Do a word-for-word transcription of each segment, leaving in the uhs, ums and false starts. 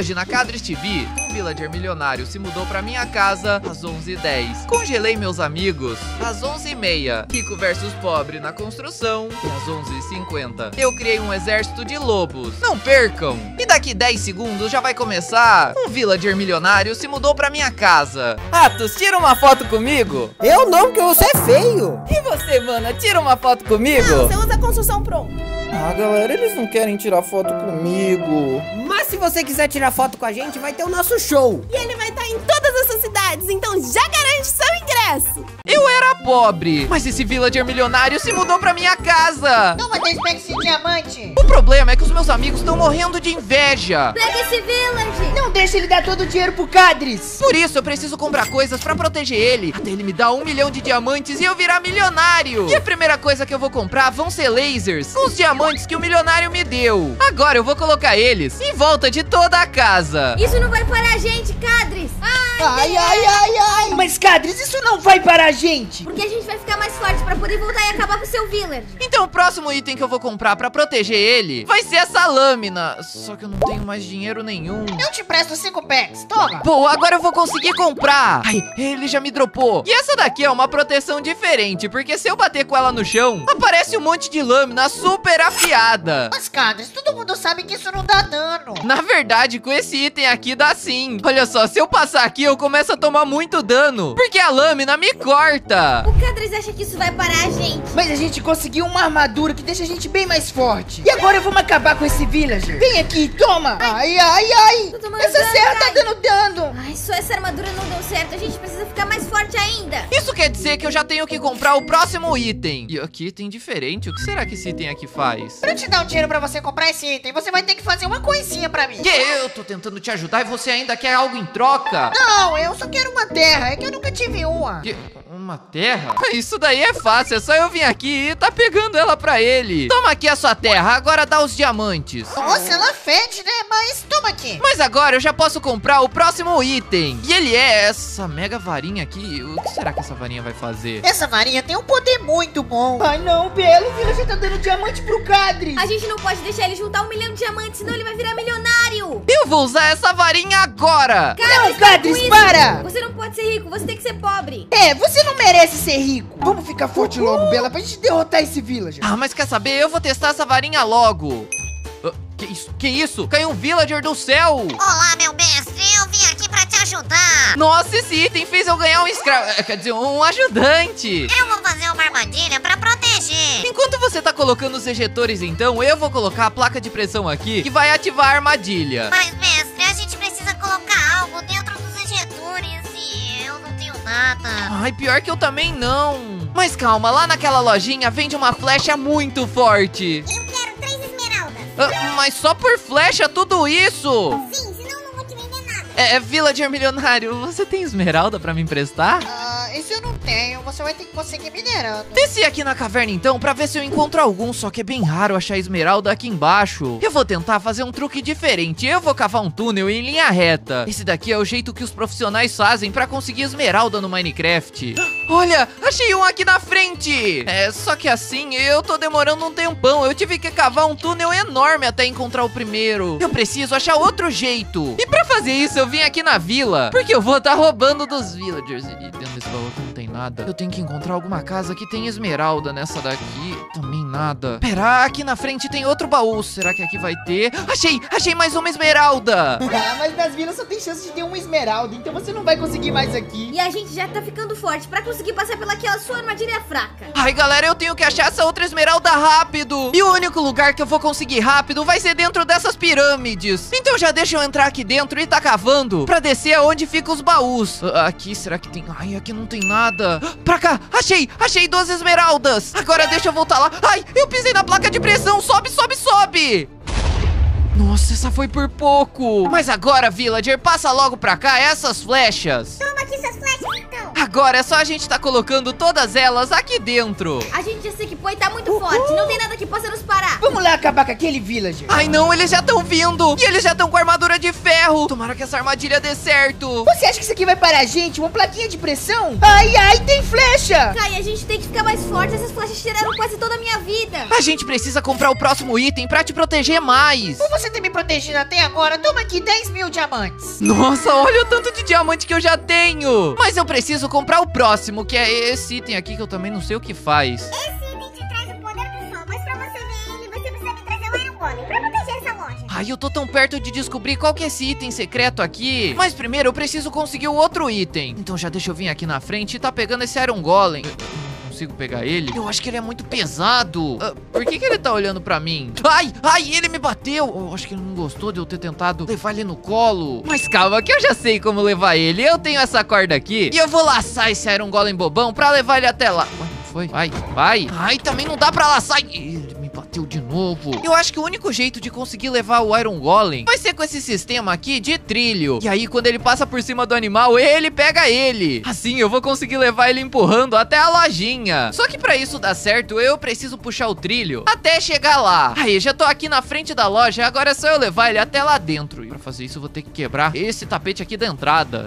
Hoje na Cadres T V, um villager milionário se mudou pra minha casa às onze e dez. Congelei meus amigos às onze e meia. Rico versus pobre na construção e às onze e cinquenta. Eu criei um exército de lobos. Não percam! E daqui dez segundos já vai começar. Um villager milionário se mudou pra minha casa. Atos, tira uma foto comigo. Eu não, porque você é feio. E você, mana, tira uma foto comigo. Não, você usa a construção pronta. Ah, galera, eles não querem tirar foto comigo. Mas se você quiser tirar foto com a gente, vai ter o nosso show. E ele vai estar em todas essas cidades, então já garante seu ingresso. Eu era pobre, mas esse villager milionário se mudou pra minha casa. Toma dez packs de diamante. O problema é que os meus amigos estão morrendo de inveja. Pega esse villager. Não deixa ele dar todo o dinheiro pro Cadres. Por isso eu preciso comprar coisas pra proteger ele, até ele me dar um milhão de diamantes e eu virar milionário. E a primeira coisa que eu vou comprar vão ser lasers, com os diamantes que o milionário me deu. Agora eu vou colocar eles em volta de toda a casa. Isso não vai parar a gente, Cadres. Ai, ai, ai, ai. Mas, Cadres, isso não vai parar a gente. Porque a gente vai ficar mais forte pra poder voltar e acabar com o seu villager. Então o próximo item que eu vou comprar pra proteger ele vai ser essa lâmina. Só que eu não tenho mais dinheiro nenhum. Eu te presto cinco packs, toma. Pô, agora eu vou conseguir comprar. Ai, ele já me dropou. E essa daqui é uma proteção diferente, porque se eu bater com ela no chão, aparece um monte de lâmina super afiada. Mas, Cadres, todo mundo sabe que isso não dá dano. Na verdade, com esse item aqui dá sim. Olha só, se eu passar aqui, eu começo a tomar muito dano, porque a lâmina me corta. O Cadres acha que isso vai parar a gente. Mas a gente conseguiu uma armadura que deixa a gente bem mais forte. E agora vamos acabar com esse villager. Vem aqui, toma. Ai, ai, ai. Tô tomando Essa dano, serra tá Cadres. dando dano. Ai, só essa armadura não deu certo. A gente precisa ficar mais forte ainda. Isso quer dizer que eu já tenho que comprar o próximo item. E aqui item diferente. O que será que esse item aqui faz? Pra eu te dar um dinheiro pra você comprar esse item, você vai ter que fazer uma coisinha pra mim. Que eu tô tentando te ajudar e você ainda quer algo em troca? Não, eu só quero uma terra. É que eu nunca tive uma. Que... Uma terra? Isso daí é fácil, é só eu vir aqui e tá pegando ela pra ele. Toma aqui a sua terra, agora dá os diamantes. Nossa, ela fede, né? Mas toma aqui. Mas agora eu já posso comprar o próximo item. E ele é essa mega varinha aqui. O que será que essa varinha vai fazer? Essa varinha tem um poder muito bom. Ai não, Belo, o villager tá dando diamante pro Cadres. A gente não pode deixar ele juntar um milhão de diamantes, senão ele vai virar milionário. Eu vou usar essa varinha agora. Não, para Cadres, com isso. para. Você não pode ser rico, você tem que ser pobre. É, você não merece ser rico. Vamos ficar forte logo, Bela, pra gente derrotar esse villager. Ah, mas quer saber? Eu vou testar essa varinha logo. Ah, que isso? Que isso? Caiu um villager do céu. Olá, meu mestre, eu vim aqui pra te ajudar. Nossa, esse item fez eu ganhar um escravo. Quer dizer, um ajudante. Eu vou fazer uma armadilha pra proteger. Enquanto você tá colocando os ejetores, então, eu vou colocar a placa de pressão aqui, que vai ativar a armadilha. Mas, mestre, a gente precisa colocar algo dentro dos ejetores e eu não tenho nada. Ai, pior que eu também não. Mas calma, lá naquela lojinha vende uma flecha muito forte. Eu quero três esmeraldas. Ah, mas só por flecha tudo isso? Sim, senão eu não vou te vender nada. É, é villager milionário, você tem esmeralda pra me emprestar? Ah, esse eu não tenho. Você vai ter que conseguir minerando. Desci aqui na caverna então pra ver se eu encontro algum, só que é bem raro achar esmeralda aqui embaixo. Eu vou tentar fazer um truque diferente. Eu vou cavar um túnel em linha reta. Esse daqui é o jeito que os profissionais fazem pra conseguir esmeralda no Minecraft. Olha, achei um aqui na frente. É, só que assim eu tô demorando um tempão. Eu tive que cavar um túnel enorme até encontrar o primeiro. Eu preciso achar outro jeito. E pra fazer isso eu vim aqui na vila, porque eu vou estar roubando dos villagers. E dentro desse baú aqui não tem nada. Eu tenho que encontrar alguma casa que tem esmeralda. Nessa daqui também nada. Pera, aqui na frente tem outro baú. Será que aqui vai ter? Achei, achei mais uma esmeralda. Ah, mas nas vilas só tem chance de ter uma esmeralda, então você não vai conseguir mais aqui. E a gente já tá ficando forte pra conseguir passar pelaquela sua armadilha fraca. Ai, galera, eu tenho que achar essa outra esmeralda rápido. E o único lugar que eu vou conseguir rápido vai ser dentro dessas pirâmides. Então já deixa eu entrar aqui dentro e tá cavando pra descer aonde ficam os baús. Ah, aqui, será que tem? Ai, aqui não tem nada. Pra cá, achei, achei duas esmeraldas. Agora deixa eu voltar lá. Ai, eu pisei na placa de pressão. Sobe, sobe, sobe. Nossa, essa foi por pouco. Mas agora, villager, passa logo pra cá essas flechas. Toma aqui suas flechas, então. agora é só a gente tá colocando todas elas aqui dentro. A gente já se equipou e tá muito forte. Não tem nada que possa nos parar. Vamos lá acabar com aquele villager. Ai não, eles já estão vindo. E eles já estão com armadura de ferro. Tomara que essa armadilha dê certo. Você acha que isso aqui vai parar a gente? Uma plaquinha de pressão? Ai, ai, tem flecha. Kai, a gente tem que ficar mais forte. Essas flechas tiraram quase toda a minha vida. A gente precisa comprar o próximo item pra te proteger mais. Por você ter me protegido até agora, toma aqui dez mil diamantes. Nossa, olha o tanto de diamante que eu já tenho. Mas eu preciso comprar o próximo, que é esse item aqui que eu também não sei o que faz. Esse item te traz o poder do sol, mas pra você ver ele, você precisa me trazer o Iron Golem pra proteger essa loja. Ai, eu tô tão perto de descobrir qual que é esse item secreto aqui. Mas primeiro eu preciso conseguir o outro item. Então já deixa eu vir aqui na frente e tá pegando esse Iron Golem. Consigo pegar ele? Eu acho que ele é muito pesado. Uh, por que que ele tá olhando pra mim? Ai, ai, ele me bateu. Eu acho que ele não gostou de eu ter tentado levar ele no colo. Mas calma, que eu já sei como levar ele. Eu tenho essa corda aqui e eu vou laçar esse Iron Golem bobão pra levar ele até lá. Ué, não foi? Vai, vai. Ai, também não dá pra laçar. Ele me bateu de novo. Eu acho que o único jeito de conseguir levar o Iron Golem vai ser com esse sistema aqui de trilho. E aí, quando ele passa por cima do animal, ele pega ele. Assim, eu vou conseguir levar ele empurrando até a lojinha. Só que pra isso dar certo, eu preciso puxar o trilho até chegar lá. Aí, já tô aqui na frente da loja, agora é só eu levar ele até lá dentro. E pra fazer isso, eu vou ter que quebrar esse tapete aqui da entrada.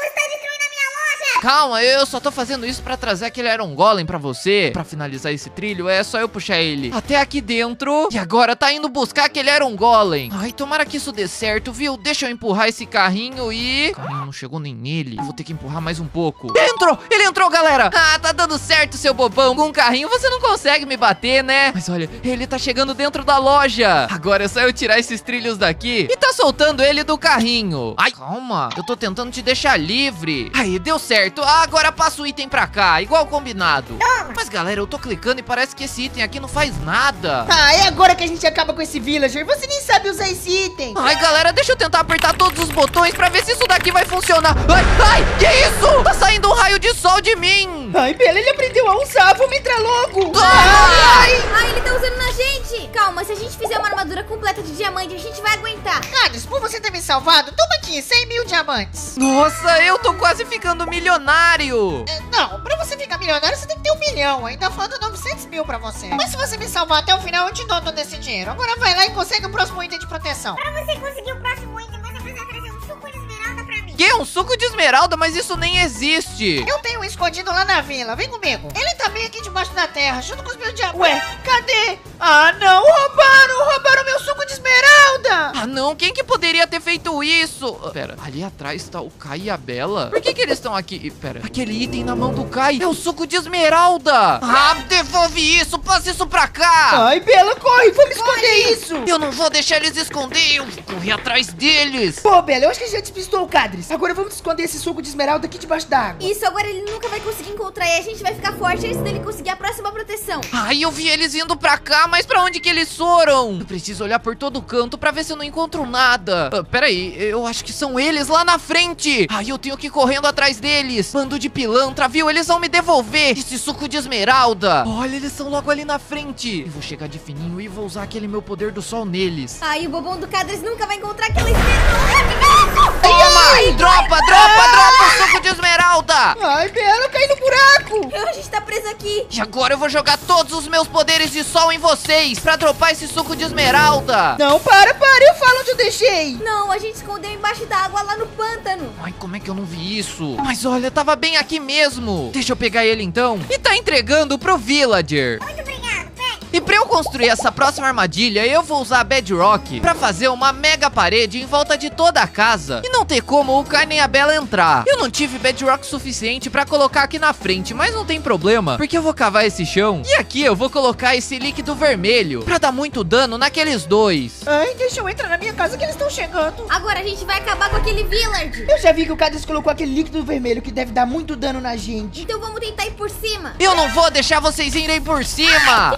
Calma, eu só tô fazendo isso pra trazer aquele Iron Golem pra você. Pra finalizar esse trilho, é só eu puxar ele até aqui dentro. E agora tá indo buscar aquele Iron Golem. Ai, tomara que isso dê certo, viu? Deixa eu empurrar esse carrinho e... O carrinho não chegou nem nele. Eu vou ter que empurrar mais um pouco. Ele entrou! Ele entrou, galera! Ah, tá dando certo, seu bobão. Com um carrinho você não consegue me bater, né? Mas olha, ele tá chegando dentro da loja. Agora é só eu tirar esses trilhos daqui e tá soltando ele do carrinho. Ai, calma. Eu tô tentando te deixar livre. Aí, deu certo. Ah, agora passa o item pra cá, igual combinado. Mas galera, eu tô clicando e parece que esse item aqui não faz nada. Ah, é agora que a gente acaba com esse villager. Você nem sabe usar esse item. Ai, galera, deixa eu tentar apertar todos os botões pra ver se isso daqui vai funcionar. Ai, ai, que isso? Tá saindo um raio de sol de mim. Ai, Bela, ele aprendeu a usar. Vamos entrar logo. Ah! Ai, Ai, ele tá usando na gente. Calma, se a gente fizer uma armadura completa de diamante, a gente vai aguentar. Hades, por você ter me salvado, toma aqui cem mil diamantes. Nossa, eu tô quase ficando milionário. É, não, pra você ficar milionário, você tem que ter um milhão. Ainda falta novecentos mil pra você. Mas se você me salvar até o final, eu te dou todo esse dinheiro. Agora vai lá e consegue o próximo item de proteção. Pra você conseguir o próximo item, você precisa trazer um suco de esmeralda pra mim. Que? Um suco de esmeralda? Mas isso nem existe. Eu tenho um escondido lá na vila, vem comigo. Ele tá bem aqui debaixo da terra, junto com os meus diamantes. Ué, cadê? Ah, não, roubaram, roubaram meu suco de esmeralda. Ah, não, quem que poderia ter feito isso? Ah, pera, ali atrás tá o Kai e a Bela. Por que que eles estão aqui? Pera, aquele item na mão do Kai é o suco de esmeralda. Ah, devolve isso, passa isso pra cá. Ai, Bela, corre, vamos esconder isso. Eu não vou deixar eles esconder, eu vou correr atrás deles. Pô, Bela, eu acho que a gente já despistou o Cadres. Agora vamos esconder esse suco de esmeralda aqui debaixo da água. Isso, agora ele nunca vai conseguir encontrar e a gente vai ficar forte antes dele conseguir a próxima proteção. Ai, eu vi eles indo pra cá, mas pra onde que eles foram? Eu preciso olhar por todo canto pra ver se eu não encontro nada. Ah, peraí, eu acho que são eles lá na frente. Ai, eu tenho que ir correndo atrás deles. Bando de pilantra, viu? Eles vão me devolver esse suco de esmeralda. Olha, eles são logo ali na frente. Eu vou chegar de fininho e vou usar aquele meu poder do sol neles. Ai, o bobão do Cadres nunca vai encontrar aquela esmeralda. Toma! Ai, dropa, dropa, dropa o suco de esmeralda. Ai, Bela, eu caí no buraco. A gente tá preso aqui. E agora eu vou jogar todos os meus poderes de sol em vocês pra dropar esse suco de esmeralda. Não, para, para, eu falo onde eu deixei. Não, a gente escondeu embaixo da água lá no pântano. Ai, como é que eu não vi isso? Mas olha, tava bem aqui mesmo. Deixa eu pegar ele então. E tá entregando pro villager. Muito obrigado, pega. E pra eu construir essa próxima armadilha, eu vou usar Bedrock pra fazer uma mega parede em volta de toda a casa e não ter como o Kai nem a Bela entrar. Eu não tive Bedrock suficiente pra colocar aqui na frente, mas não tem problema, porque eu vou cavar esse chão e aqui eu vou colocar esse líquido vermelho pra dar muito dano naqueles dois. Ai, deixa eu entrar na minha casa que eles estão chegando. Agora a gente vai acabar com aquele village. Eu já vi que o Cadres colocou aquele líquido vermelho que deve dar muito dano na gente. Então vamos tentar ir por cima. Eu não vou deixar vocês irem por cima. Que é isso?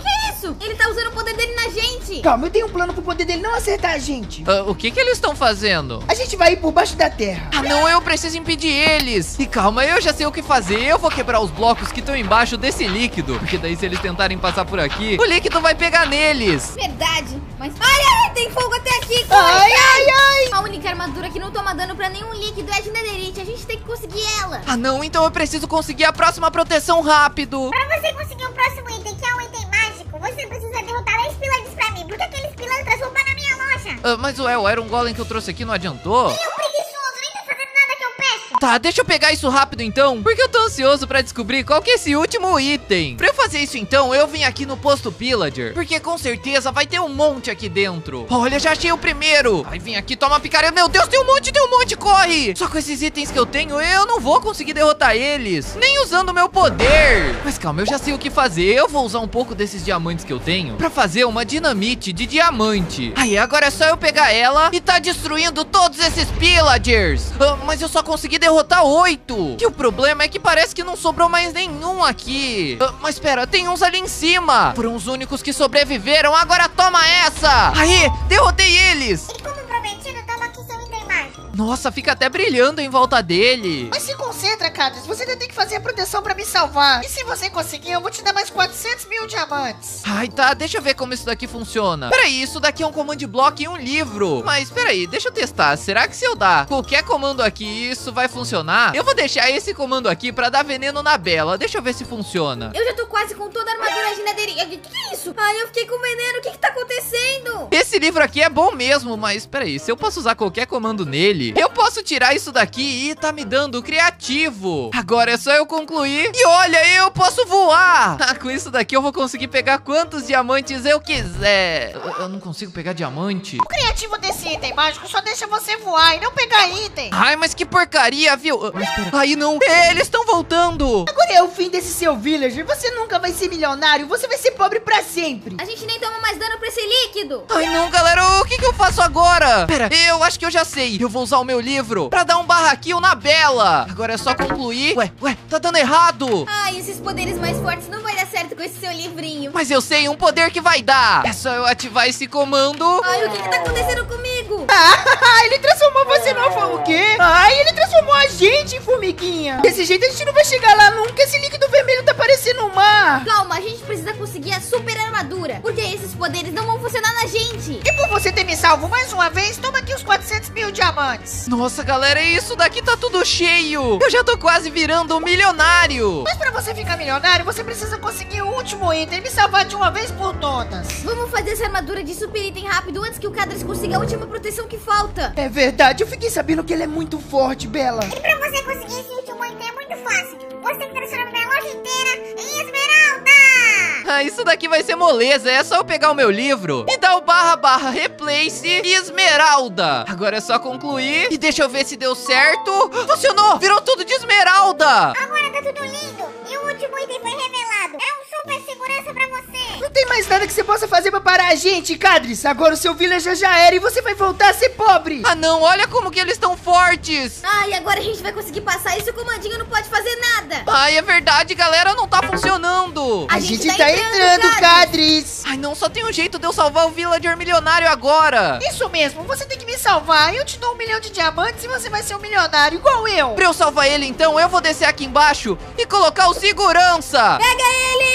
isso? Ele tá usando o poder dele na gente. Calma, eu tenho um plano pro poder dele não acertar a gente. Ah, o que que eles estão fazendo? A gente vai ir por baixo da terra. Ah, não, eu preciso impedir eles. E calma, eu já sei o que fazer. Eu vou quebrar os blocos que estão embaixo desse líquido. Porque daí se eles tentarem passar por aqui, o líquido vai pegar neles. Verdade. Mas ai, ai, tem fogo até aqui. Corre, Ai, ai, ai. A única armadura que não toma dano pra nenhum líquido é a de Netherite. A gente tem que conseguir ela. Ah, não, então eu preciso conseguir a próxima proteção rápido. Pra você conseguir o próximo item, que é um item mágico, você precisa derrotar dez pilantras pra mim, porque aqueles pilantras vão para na minha loja. Ah, mas ué, o Iron Golem que eu trouxe aqui não adiantou? E o preguiçoso nem tá fazendo nada que eu peço. Tá, deixa eu pegar isso rápido então, porque eu tô ansioso pra descobrir qual que é esse último item. Pra eu fazer isso então, eu vim aqui no posto Pillager, porque com certeza vai ter um monte aqui dentro. Olha, já achei o primeiro. Aí vem aqui, toma picareta. Meu Deus, tem um monte, tem um monte, corre. Só com esses itens que eu tenho, eu não vou conseguir derrotar eles, nem usando o meu poder. Mas calma, eu já sei o que fazer. Eu vou usar um pouco desses diamantes que eu tenho pra fazer uma dinamite de diamante. Aí, agora é só eu pegar ela e tá destruindo todos esses Pillagers. Ah, mas eu só consegui derrotar oito. E o problema é que parece que não sobrou mais nenhum aqui. Ah, mas pera, tem uns ali em cima. Foram os únicos que sobreviveram. Agora toma essa. Aí, derrotei eles. E como prometido, toma aqui seu item mágico. Nossa, fica até brilhando em volta dele. Mas se concentra, Cadris. Você ainda tem que fazer a proteção pra me salvar. E se você conseguir, eu vou te dar mais quatrocentos mil diamantes. Ai, tá, deixa eu ver como isso daqui funciona. Peraí, isso daqui é um command block e um livro. Mas peraí, deixa eu testar. Será que se eu dar qualquer comando aqui, isso vai funcionar? Eu vou deixar esse comando aqui pra dar veneno na Bella. Deixa eu ver se funciona. Eu já tô quase com toda a armadura de Netherite. O que, que é isso? Ai, eu fiquei com veneno. O que que tá acontecendo? Esse livro aqui é bom mesmo, mas peraí, se eu posso usar qualquer comando nele, eu posso tirar isso daqui e tá me dando criativo. Agora é só eu concluir e olha, eu posso voar. Ah, com isso daqui eu vou conseguir pegar quantos diamantes eu quiser. Eu, eu não consigo pegar diamante. O criativo desse item mágico só deixa você voar e não pegar item. Ai, mas que porcaria, viu? Ah, mas pera. Aí não, eles estão voltando. Agora é o fim desse seu villager. Você nunca vai ser milionário. Você vai ser pobre pra sempre. A gente nem toma mais dano pra esse líquido. Ai não, galera, o que que eu faço agora? Pera, eu acho que eu já sei. Eu vou usar o meu livro pra dar um barra kill na Bella. Agora é só concluir. Ué, ué, tá dando errado. Ai, esses poderes mais fortes não vai dar certo com esse seu livrinho. Mas eu sei um poder que vai dar. É só eu ativar esse comando. Ai, o que que tá acontecendo comigo? Ah, ele transformou você no alfa... O quê? Ai, ele transformou a gente em formiguinha. Desse jeito a gente não vai chegar lá nunca. Esse líquido vermelho tá parecendo um mar. Calma, a gente precisa conseguir a super armadura, porque esses poderes não vão funcionar na gente. E por você ter me salvo mais uma vez, toma aqui os quatrocentos mil diamantes. Nossa, galera, isso daqui tá tudo cheio. Eu já tô quase virando um milionário. Mas pra você ficar milionário, você precisa conseguir o último item e me salvar de uma vez por todas. Vamos fazer essa armadura de super item rápido antes que o Cadris consiga a última proteção que falta. É verdade, eu fiquei sabendo que ele é muito forte, Bella. E pra você conseguir esse último item é muito fácil. Você tem que transformar minha loja inteira em esmeralda. Ah, isso daqui vai ser moleza. É só eu pegar o meu livro e dar o barra barra replace e esmeralda. Agora é só concluir e deixa eu ver se deu certo. Funcionou, virou tudo de esmeralda. Agora tá tudo lindo. E o último item foi revelado. É um super segurança pra você. Não tem mais nada que você possa fazer pra parar a gente, Cadris. Agora o seu villager já era e você vai voltar a ser pobre. Ah não, olha como que eles estão fortes. Ai, agora a gente vai conseguir passar isso e o comandinho não pode fazer nada. Ai, é verdade, galera, não tá funcionando. A, a gente, gente tá, tá entrando, Cadris. Cadris. Ai não, só tem um jeito de eu salvar o villager milionário agora. Isso mesmo, você tem que me salvar. Eu te dou um milhão de diamantes e você vai ser um milionário igual eu. Pra eu salvar ele então, eu vou descer aqui embaixo e colocar o segurança. Pega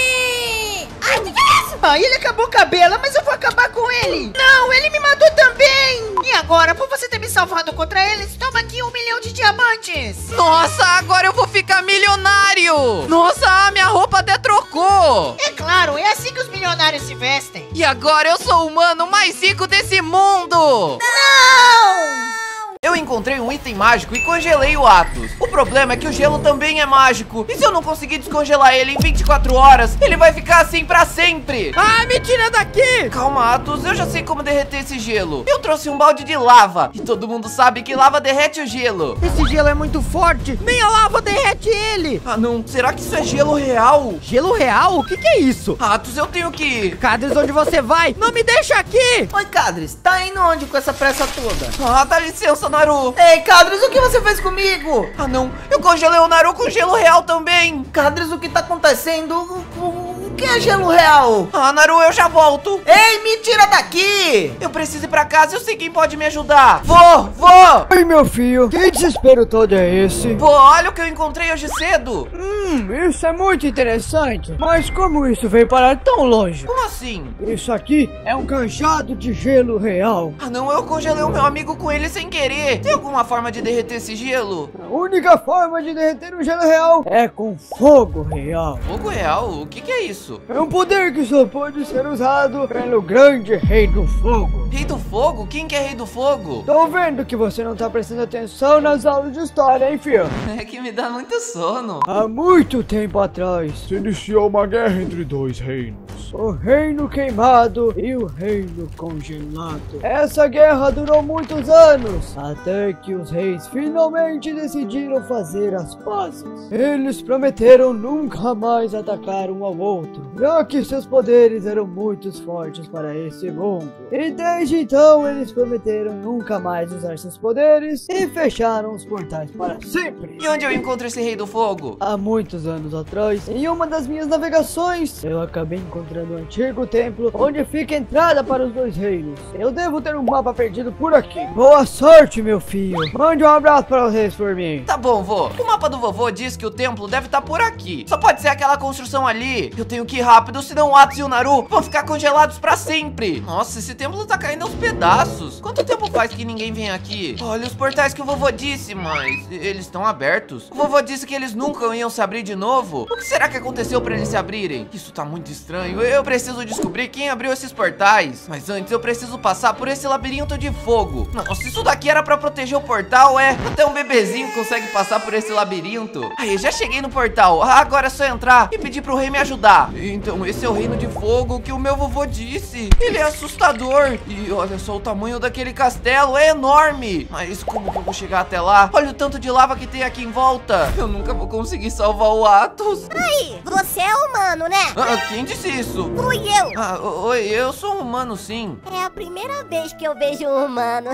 ele! Ai, que que é isso? Ah, ele acabou com a Bella, mas eu vou acabar com ele. Não, ele me matou também. E agora, por você ter me salvado contra eles, toma aqui um milhão de diamantes. Nossa, agora eu vou ficar milionário. Nossa, minha roupa até trocou. É claro, é assim que os milionários se vestem. E agora eu sou o humano mais rico desse mundo. Não! Eu encontrei um item mágico e congelei o Atos. O problema é que o gelo também é mágico. E se eu não conseguir descongelar ele em vinte e quatro horas, ele vai ficar assim pra sempre. Ah, me tira daqui! Calma, Atos, eu já sei como derreter esse gelo. Eu trouxe um balde de lava. E todo mundo sabe que lava derrete o gelo. Esse gelo é muito forte. Nem a lava derrete ele. Ah, não. Será que isso é gelo real? Gelo real? O que que é isso? Atos, eu tenho que ir. Cadris, onde você vai? Não me deixa aqui! Oi, Cadris. Tá indo onde com essa pressa toda? Ah, dá licença, Naru. Ei, Cadris, o que você fez comigo? Ah, não. Eu congelei o Naru com gelo real também. Cadris, o que tá acontecendo? O, o, o que é gelo real? Ah, Naru, eu já volto. Ei, me tira daqui! Eu preciso ir pra casa, eu sei quem pode me ajudar. Vô, vô! Oi, meu filho, que desespero todo é esse? Vô, olha o que eu encontrei hoje cedo. Hum, isso é muito interessante. Mas como isso veio parar tão longe? Como assim? Isso aqui é um cajado de gelo real. Ah, não, eu congelei o meu amigo com ele sem querer. Tem alguma forma de derreter esse gelo? A única forma de derreter o gelo real é com fogo real. Fogo real? O que que é isso? É um poder que só pode ser usado pelo grande rei do fogo. Rei do fogo? Quem que é rei do fogo? Tô vendo que você não tá prestando atenção nas aulas de história, hein, filho? É que me dá muito sono. Há muito tempo atrás, se iniciou uma guerra entre dois reinos. O reino queimado e o reino congelado. Essa guerra durou muitos anos, até que os reis finalmente decidiram fazer as pazes. Eles prometeram nunca mais atacar um ao outro, já que seus poderes eram muito fortes para esse mundo. E desde então eles prometeram nunca mais usar seus poderes e fecharam os portais para sempre. E onde eu encontro esse rei do fogo? Há muitos anos atrás, em uma das minhas navegações, eu acabei encontrando um antigo templo onde fica a entrada para os dois reinos. Eu devo ter um mapa perdido por aqui. Boa sorte, meu filho. Mande um abraço para os reis por mim. Tá bom, vô. O mapa do vovô diz que o templo deve estar por aqui. Só pode ser aquela construção ali. Eu tenho que ir rápido, senão o Atos e o Naru vão ficar congelados pra sempre. Nossa, esse templo tá caindo aos pedaços. Quanto tempo faz que ninguém vem aqui? Olha os portais que o vovô disse, mas eles estão abertos. O vovô disse que eles nunca iam se abrir de novo. O que será que aconteceu pra eles se abrirem? Isso tá muito estranho. Eu preciso descobrir quem abriu esses portais. Mas antes eu preciso passar por esse labirinto de fogo. Nossa, isso daqui era pra proteger o portal, é? Até um bebezinho consegue passar por esse labirinto. Aí, já cheguei no portal. Ah, agora é só entrar e pedir pro rei me ajudar. Então, esse é o reino de fogo que o meu vovô disse. Ele é assustador. E olha só o tamanho daquele castelo, é enorme. Mas como que eu vou chegar até lá? Olha o tanto de lava que tem aqui em volta. Eu nunca vou conseguir salvar o Atos. Aí, você é humano, né? Ah, quem disse isso? Fui eu. Ah, oi, eu sou um humano, sim. É a primeira vez que eu vejo um humano.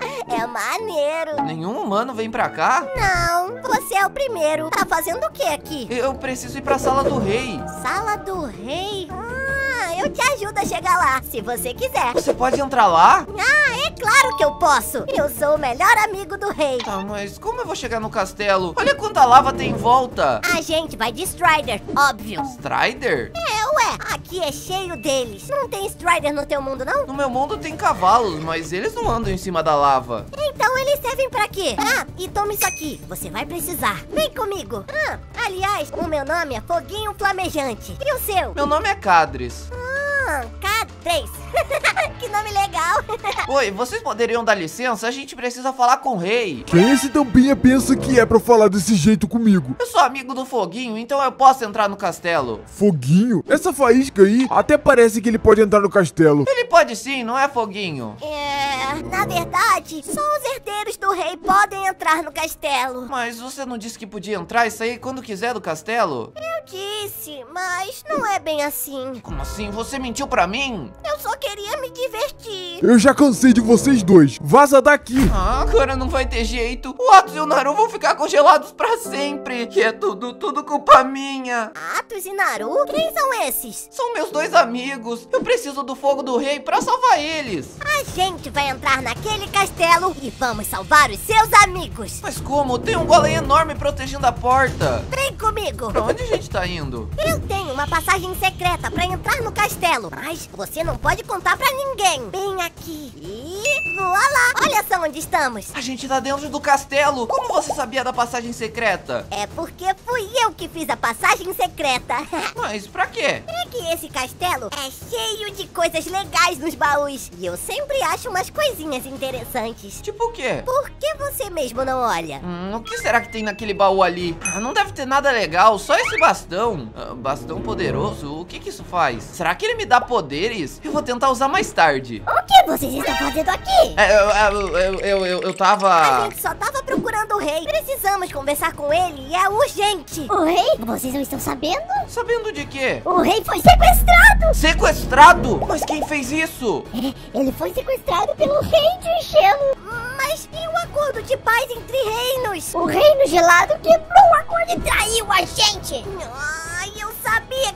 É maneiro. Nenhum humano vem pra cá? Não, você é o primeiro. Tá fazendo o que aqui? Eu preciso ir pra sala do rei. Sala do rei? Ah, eu te ajudo a chegar lá, se você quiser. Você pode entrar lá? Ah, é claro que eu posso. Eu sou o melhor amigo do rei. Tá, mas como eu vou chegar no castelo? Olha quanta lava tem em volta. A gente vai de Strider, óbvio. Strider? É, ué, aqui é cheio deles. Não tem Strider no teu mundo, não? No meu mundo tem cavalos, mas eles não andam em cima da lava. Então eles servem pra quê? Ah, e toma isso aqui, você vai precisar. Vem comigo. Ah, aliás, o meu nome é Foguinho Flamejante. E o seu? Meu nome é Cadres. Ah, K três. Que nome legal. Oi, vocês poderiam dar licença? A gente precisa falar com o rei. Quem esse tampinha pensa que é pra falar desse jeito comigo? Eu sou amigo do Foguinho, então eu posso entrar no castelo. Foguinho? Essa faísca aí até parece que ele pode entrar no castelo. Ele pode sim, não é, Foguinho? É, na verdade, só os herdeiros do rei podem entrar no castelo. Mas você não disse que podia entrar e sair quando quiser do castelo? Eu disse, mas não é bem assim. Como assim? Você mentiu pra mim? Eu só queria me divertir. Eu já cansei de vocês dois. Vaza daqui. Ah, agora não vai ter jeito. O Atos e o Naru vão ficar congelados pra sempre. Que é tudo, tudo culpa minha. Atos e Naru? Quem são esses? São meus dois amigos. Eu preciso do fogo do rei pra salvar eles. A gente vai entrar naquele castelo e vamos salvar os seus amigos. Mas como? Tem um golem enorme protegendo a porta. Vem comigo. Pra onde a gente tá indo? Eu tenho uma passagem secreta pra entrar no castelo, mas você não pode contar pra ninguém. Bem aqui. E voa lá. Olha só onde estamos. A gente tá dentro do castelo. Como você sabia da passagem secreta? É porque fui eu que fiz a passagem secreta. Mas pra quê? É que esse castelo é cheio de coisas legais nos baús. E eu sempre acho umas coisinhas interessantes. Tipo o quê? Por que você mesmo não olha? Hum, o que será que tem naquele baú ali? Ah, não deve ter nada legal, só esse bastão. Ah, bastão poderoso? O que que isso faz? Será que ele me dá poderes? Eu vou tentar usar mais tarde. O que vocês estão fazendo aqui? É, eu, eu, eu, eu, eu, eu tava... A gente só tava procurando o rei. Precisamos conversar com ele e é urgente. O rei? Vocês não estão sabendo? Sabendo de quê? O rei foi sequestrado. Sequestrado? Mas quem fez isso? Ele foi sequestrado pelo rei de gelo. Mas e o acordo de paz entre reinos? O reino gelado quebrou o acordo e traiu a gente. Ai, eu sabia que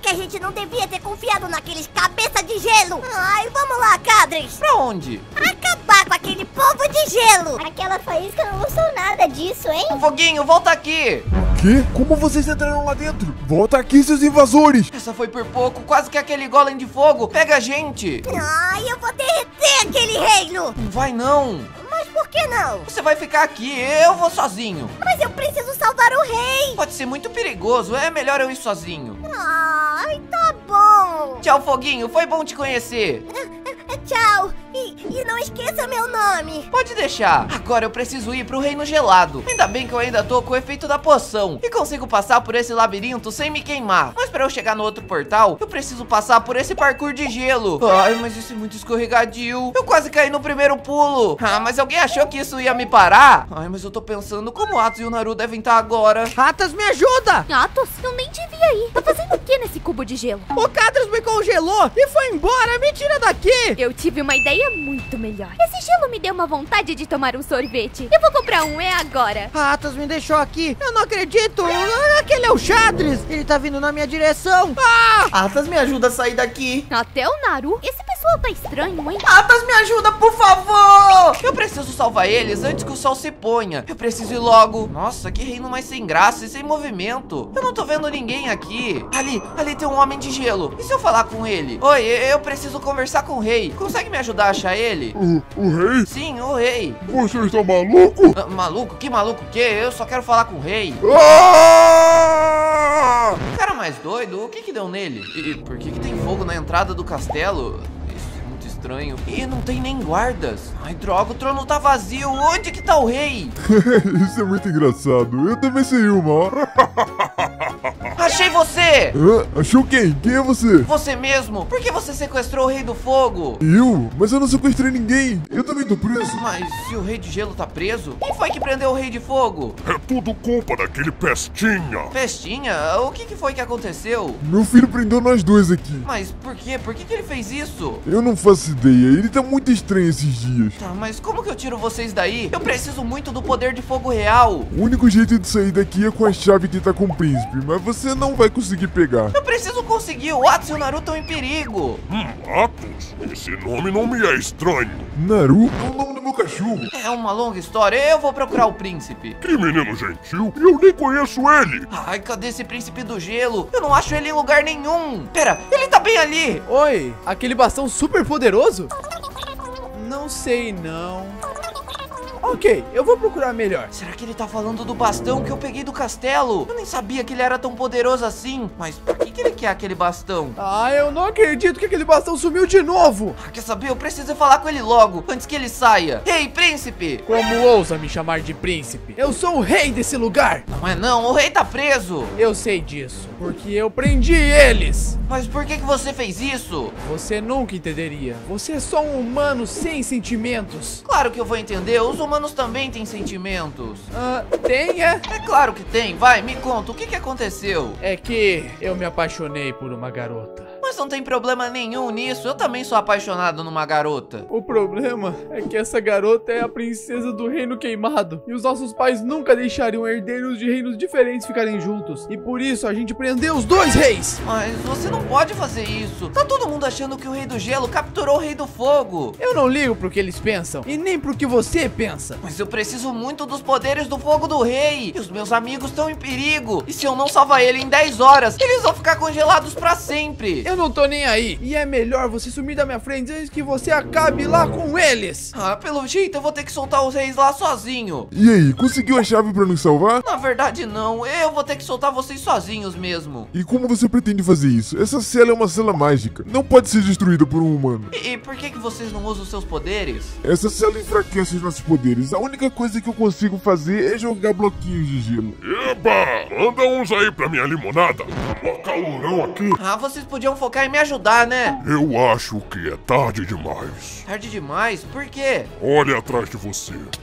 que a gente não devia ter confiado naqueles cabeça de gelo. Ai, vamos lá, Cadres. Pra onde? Acabar com aquele povo de gelo. Aquela faísca não gostou nada disso, hein? Foguinho, volta aqui. Quê? Como vocês entraram lá dentro? Volta aqui, seus invasores! Essa foi por pouco, quase que aquele golem de fogo pega a gente. Ai, eu vou derreter aquele reino. Não vai não. Mas por que não? Você vai ficar aqui, eu vou sozinho. Mas eu preciso salvar o rei. Pode ser muito perigoso, é melhor eu ir sozinho. Ai, tá bom. Tchau, Foguinho, foi bom te conhecer. Tchau. E, e não esqueça meu nome. Pode deixar. Agora eu preciso ir pro reino gelado. Ainda bem que eu ainda tô com o efeito da poção e consigo passar por esse labirinto sem me queimar. Mas pra eu chegar no outro portal, eu preciso passar por esse parkour de gelo. Ai, mas isso é muito escorregadio. Eu quase caí no primeiro pulo. Ah, mas alguém achou que isso ia me parar? Ai, mas eu tô pensando como o Atos e o Naru devem estar agora. Atas, me ajuda! Atos, eu nem te vi aí. Tá fazendo o que nesse cubo de gelo? O Cadres me congelou e foi embora. Me tira daqui! Eu tive uma ideia muito melhor. Esse gelo me deu uma vontade de tomar um sorvete. Eu vou comprar um, é agora. Atas me deixou aqui. Eu não acredito. Aquele é o Xadres. Ele tá vindo na minha direção. Ah! Atas, me ajuda a sair daqui. Até o Naru? Esse pessoal tá estranho, hein? Atas, me ajuda, por favor! Eu preciso salvar eles antes que o sol se ponha. Eu preciso ir logo. Nossa, que reino mais sem graça e sem movimento. Eu não tô vendo ninguém aqui. Ali, ali tem um homem de gelo. E se eu falar com ele? Oi, eu preciso conversar com o rei. Consegue me ajudar a achar ele? O, o rei? Sim, o rei. Você está maluco? Ah, maluco? Que maluco o quê? Eu só quero falar com o rei. Ah! Cara mais doido, o que que deu nele? E por que que tem fogo na entrada do castelo? Isso é muito estranho. E não tem nem guardas. Ai, droga, o trono tá vazio. Onde que tá o rei? Isso é muito engraçado. Eu também sei uma. Achei você! Hã? Achou quem? Quem é você? Você mesmo? Por que você sequestrou o rei do fogo? Eu? Mas eu não sequestrei ninguém. Eu também tô preso. Mas se o rei de gelo tá preso, quem foi que prendeu o rei de fogo? É tudo culpa daquele pestinha. Pestinha? O que que foi que aconteceu? Meu filho prendeu nós dois aqui. Mas por quê? Por que que ele fez isso? Eu não faço ideia. Ele tá muito estranho esses dias. Tá, mas como que eu tiro vocês daí? Eu preciso muito do poder de fogo real. O único jeito de sair daqui é com a chave que tá com o príncipe, mas você não vai conseguir pegar. Eu preciso conseguir. O Atos e o Naru estão em perigo. Hum, Atos? Esse nome não me é estranho. Naru é o nome do meu cachorro. É uma longa história. Eu vou procurar o príncipe. Que menino gentil. E eu nem conheço ele. Ai, cadê esse príncipe do gelo? Eu não acho ele em lugar nenhum. Pera, ele tá bem ali. Oi, aquele bastão super poderoso? Não sei não. Ok, eu vou procurar melhor. Será que ele tá falando do bastão que eu peguei do castelo? Eu nem sabia que ele era tão poderoso assim. Mas por que que ele quer aquele bastão? Ah, eu não acredito que aquele bastão sumiu de novo. Ah, quer saber? Eu preciso falar com ele logo, antes que ele saia. Ei, príncipe! Como ousa me chamar de príncipe? Eu sou o rei desse lugar. Não é não, o rei tá preso. Eu sei disso, porque eu prendi eles. Mas por que que você fez isso? Você nunca entenderia. Você é só um humano sem sentimentos. Claro que eu vou entender, os humanos também têm sentimentos. Ah, tem, é? É claro que tem, vai, me conta, o que que aconteceu? É que eu me apaixonei por uma garota. Mas não tem problema nenhum nisso, eu também sou apaixonado numa garota. O problema é que essa garota é a princesa do reino queimado. E os nossos pais nunca deixariam herdeiros de reinos diferentes ficarem juntos. E por isso a gente prendeu os dois reis. Mas você não pode fazer isso. Tá todo mundo achando que o rei do gelo capturou o rei do fogo. Eu não ligo pro que eles pensam e nem pro que você pensa. Mas eu preciso muito dos poderes do fogo do rei. E os meus amigos estão em perigo. E se eu não salvar ele em dez horas, eles vão ficar congelados pra sempre. Eu não tô nem aí. E é melhor você sumir da minha frente antes que você acabe lá com eles. Ah, pelo jeito eu vou ter que soltar os reis lá sozinho. E aí, conseguiu a chave pra nos salvar? Na verdade não, eu vou ter que soltar vocês sozinhos mesmo. E como você pretende fazer isso? Essa cela é uma cela mágica. Não pode ser destruída por um humano. E, e por que que vocês não usam os seus poderes? Essa cela enfraquece os nossos poderes. A única coisa que eu consigo fazer é jogar bloquinhos de gelo. Eba, manda uns aí pra minha limonada. Tá mó calorão aqui. Ah, vocês podiam focar em me ajudar, né? Eu acho que é tarde demais. Tarde demais? Por quê? Olha atrás de você.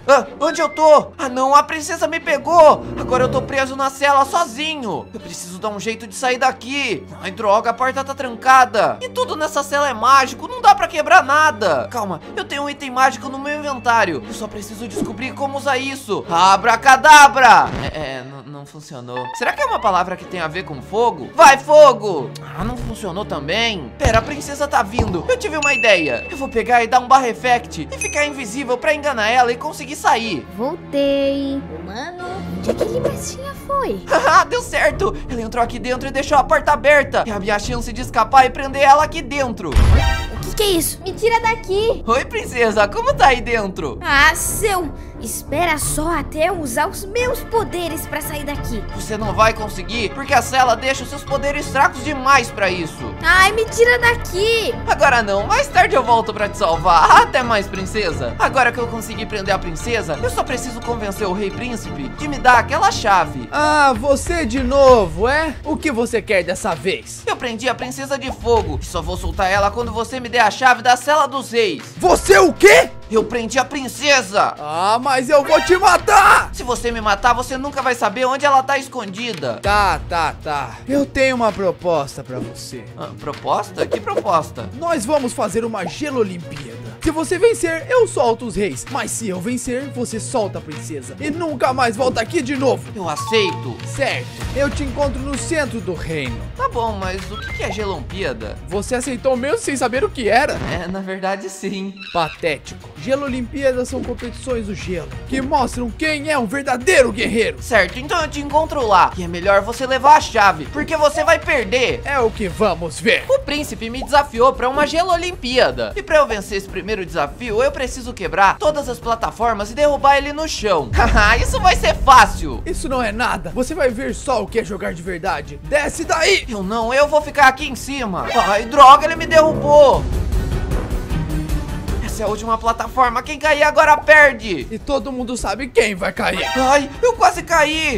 Ah, onde eu tô? Ah não, a princesa me pegou. Agora eu tô preso na cela sozinho. Eu preciso dar um jeito de sair daqui. Ai, droga, a porta tá trancada. E tudo nessa cela é mágico, não dá pra quebrar nada. Calma, eu tenho um item mágico no meu inventário. Eu só preciso descobrir como usar isso. Abracadabra. É, é não, não funcionou. Será que é uma palavra que tem a ver com fogo? Vai, fogo. Ah, não funcionou também. Pera, a princesa tá vindo. Eu tive uma ideia. Eu vou pegar e dar um barra effect e ficar invisível pra enganar ela e conseguir sair. Voltei. Mano, onde aquele bestinha foi? Haha, deu certo. Ele entrou aqui dentro e deixou a porta aberta. É a minha chance de escapar e prender ela aqui dentro. O que, que é isso? Me tira daqui. Oi, princesa. Como tá aí dentro? Ah, seu... Espera só até eu usar os meus poderes pra sair daqui. Você não vai conseguir, porque a cela deixa os seus poderes fracos demais pra isso. Ai, me tira daqui. Agora não, mais tarde eu volto pra te salvar. Até mais, princesa. Agora que eu consegui prender a princesa, eu só preciso convencer o rei príncipe de me dar aquela chave. Ah, você de novo, é? O que você quer dessa vez? Eu prendi a princesa de fogo e só vou soltar ela quando você me der a chave da cela dos reis. Você o quê? Eu prendi a princesa. Ah, mas eu vou te matar. Se você me matar, você nunca vai saber onde ela tá escondida. Tá, tá, tá. Eu tenho uma proposta pra você. Ah, proposta? Que proposta? Nós vamos fazer uma Gelo Olimpíada. Se você vencer, eu solto os reis. Mas se eu vencer, você solta a princesa. E nunca mais volta aqui de novo. Eu aceito. Certo. Eu te encontro no centro do reino. Tá bom, mas o que é Gelolimpíada? Você aceitou mesmo sem saber o que era? É, na verdade sim. Patético. Gelo Olimpíadas são competições do gelo que mostram quem é um verdadeiro guerreiro. Certo, então eu te encontro lá. E é melhor você levar a chave, porque você vai perder. É o que vamos ver. O príncipe me desafiou pra uma Gelolimpíada. E pra eu vencer esse primeiro desafio, eu preciso quebrar todas as plataformas e derrubar ele no chão. Haha, isso vai ser fácil. Isso não é nada. Você vai ver só o que é jogar de verdade. Desce daí. Eu não, eu vou ficar aqui em cima. Ai, droga, ele me derrubou. Essa é a última plataforma. Quem cair agora perde. E todo mundo sabe quem vai cair. Ai, eu quase caí.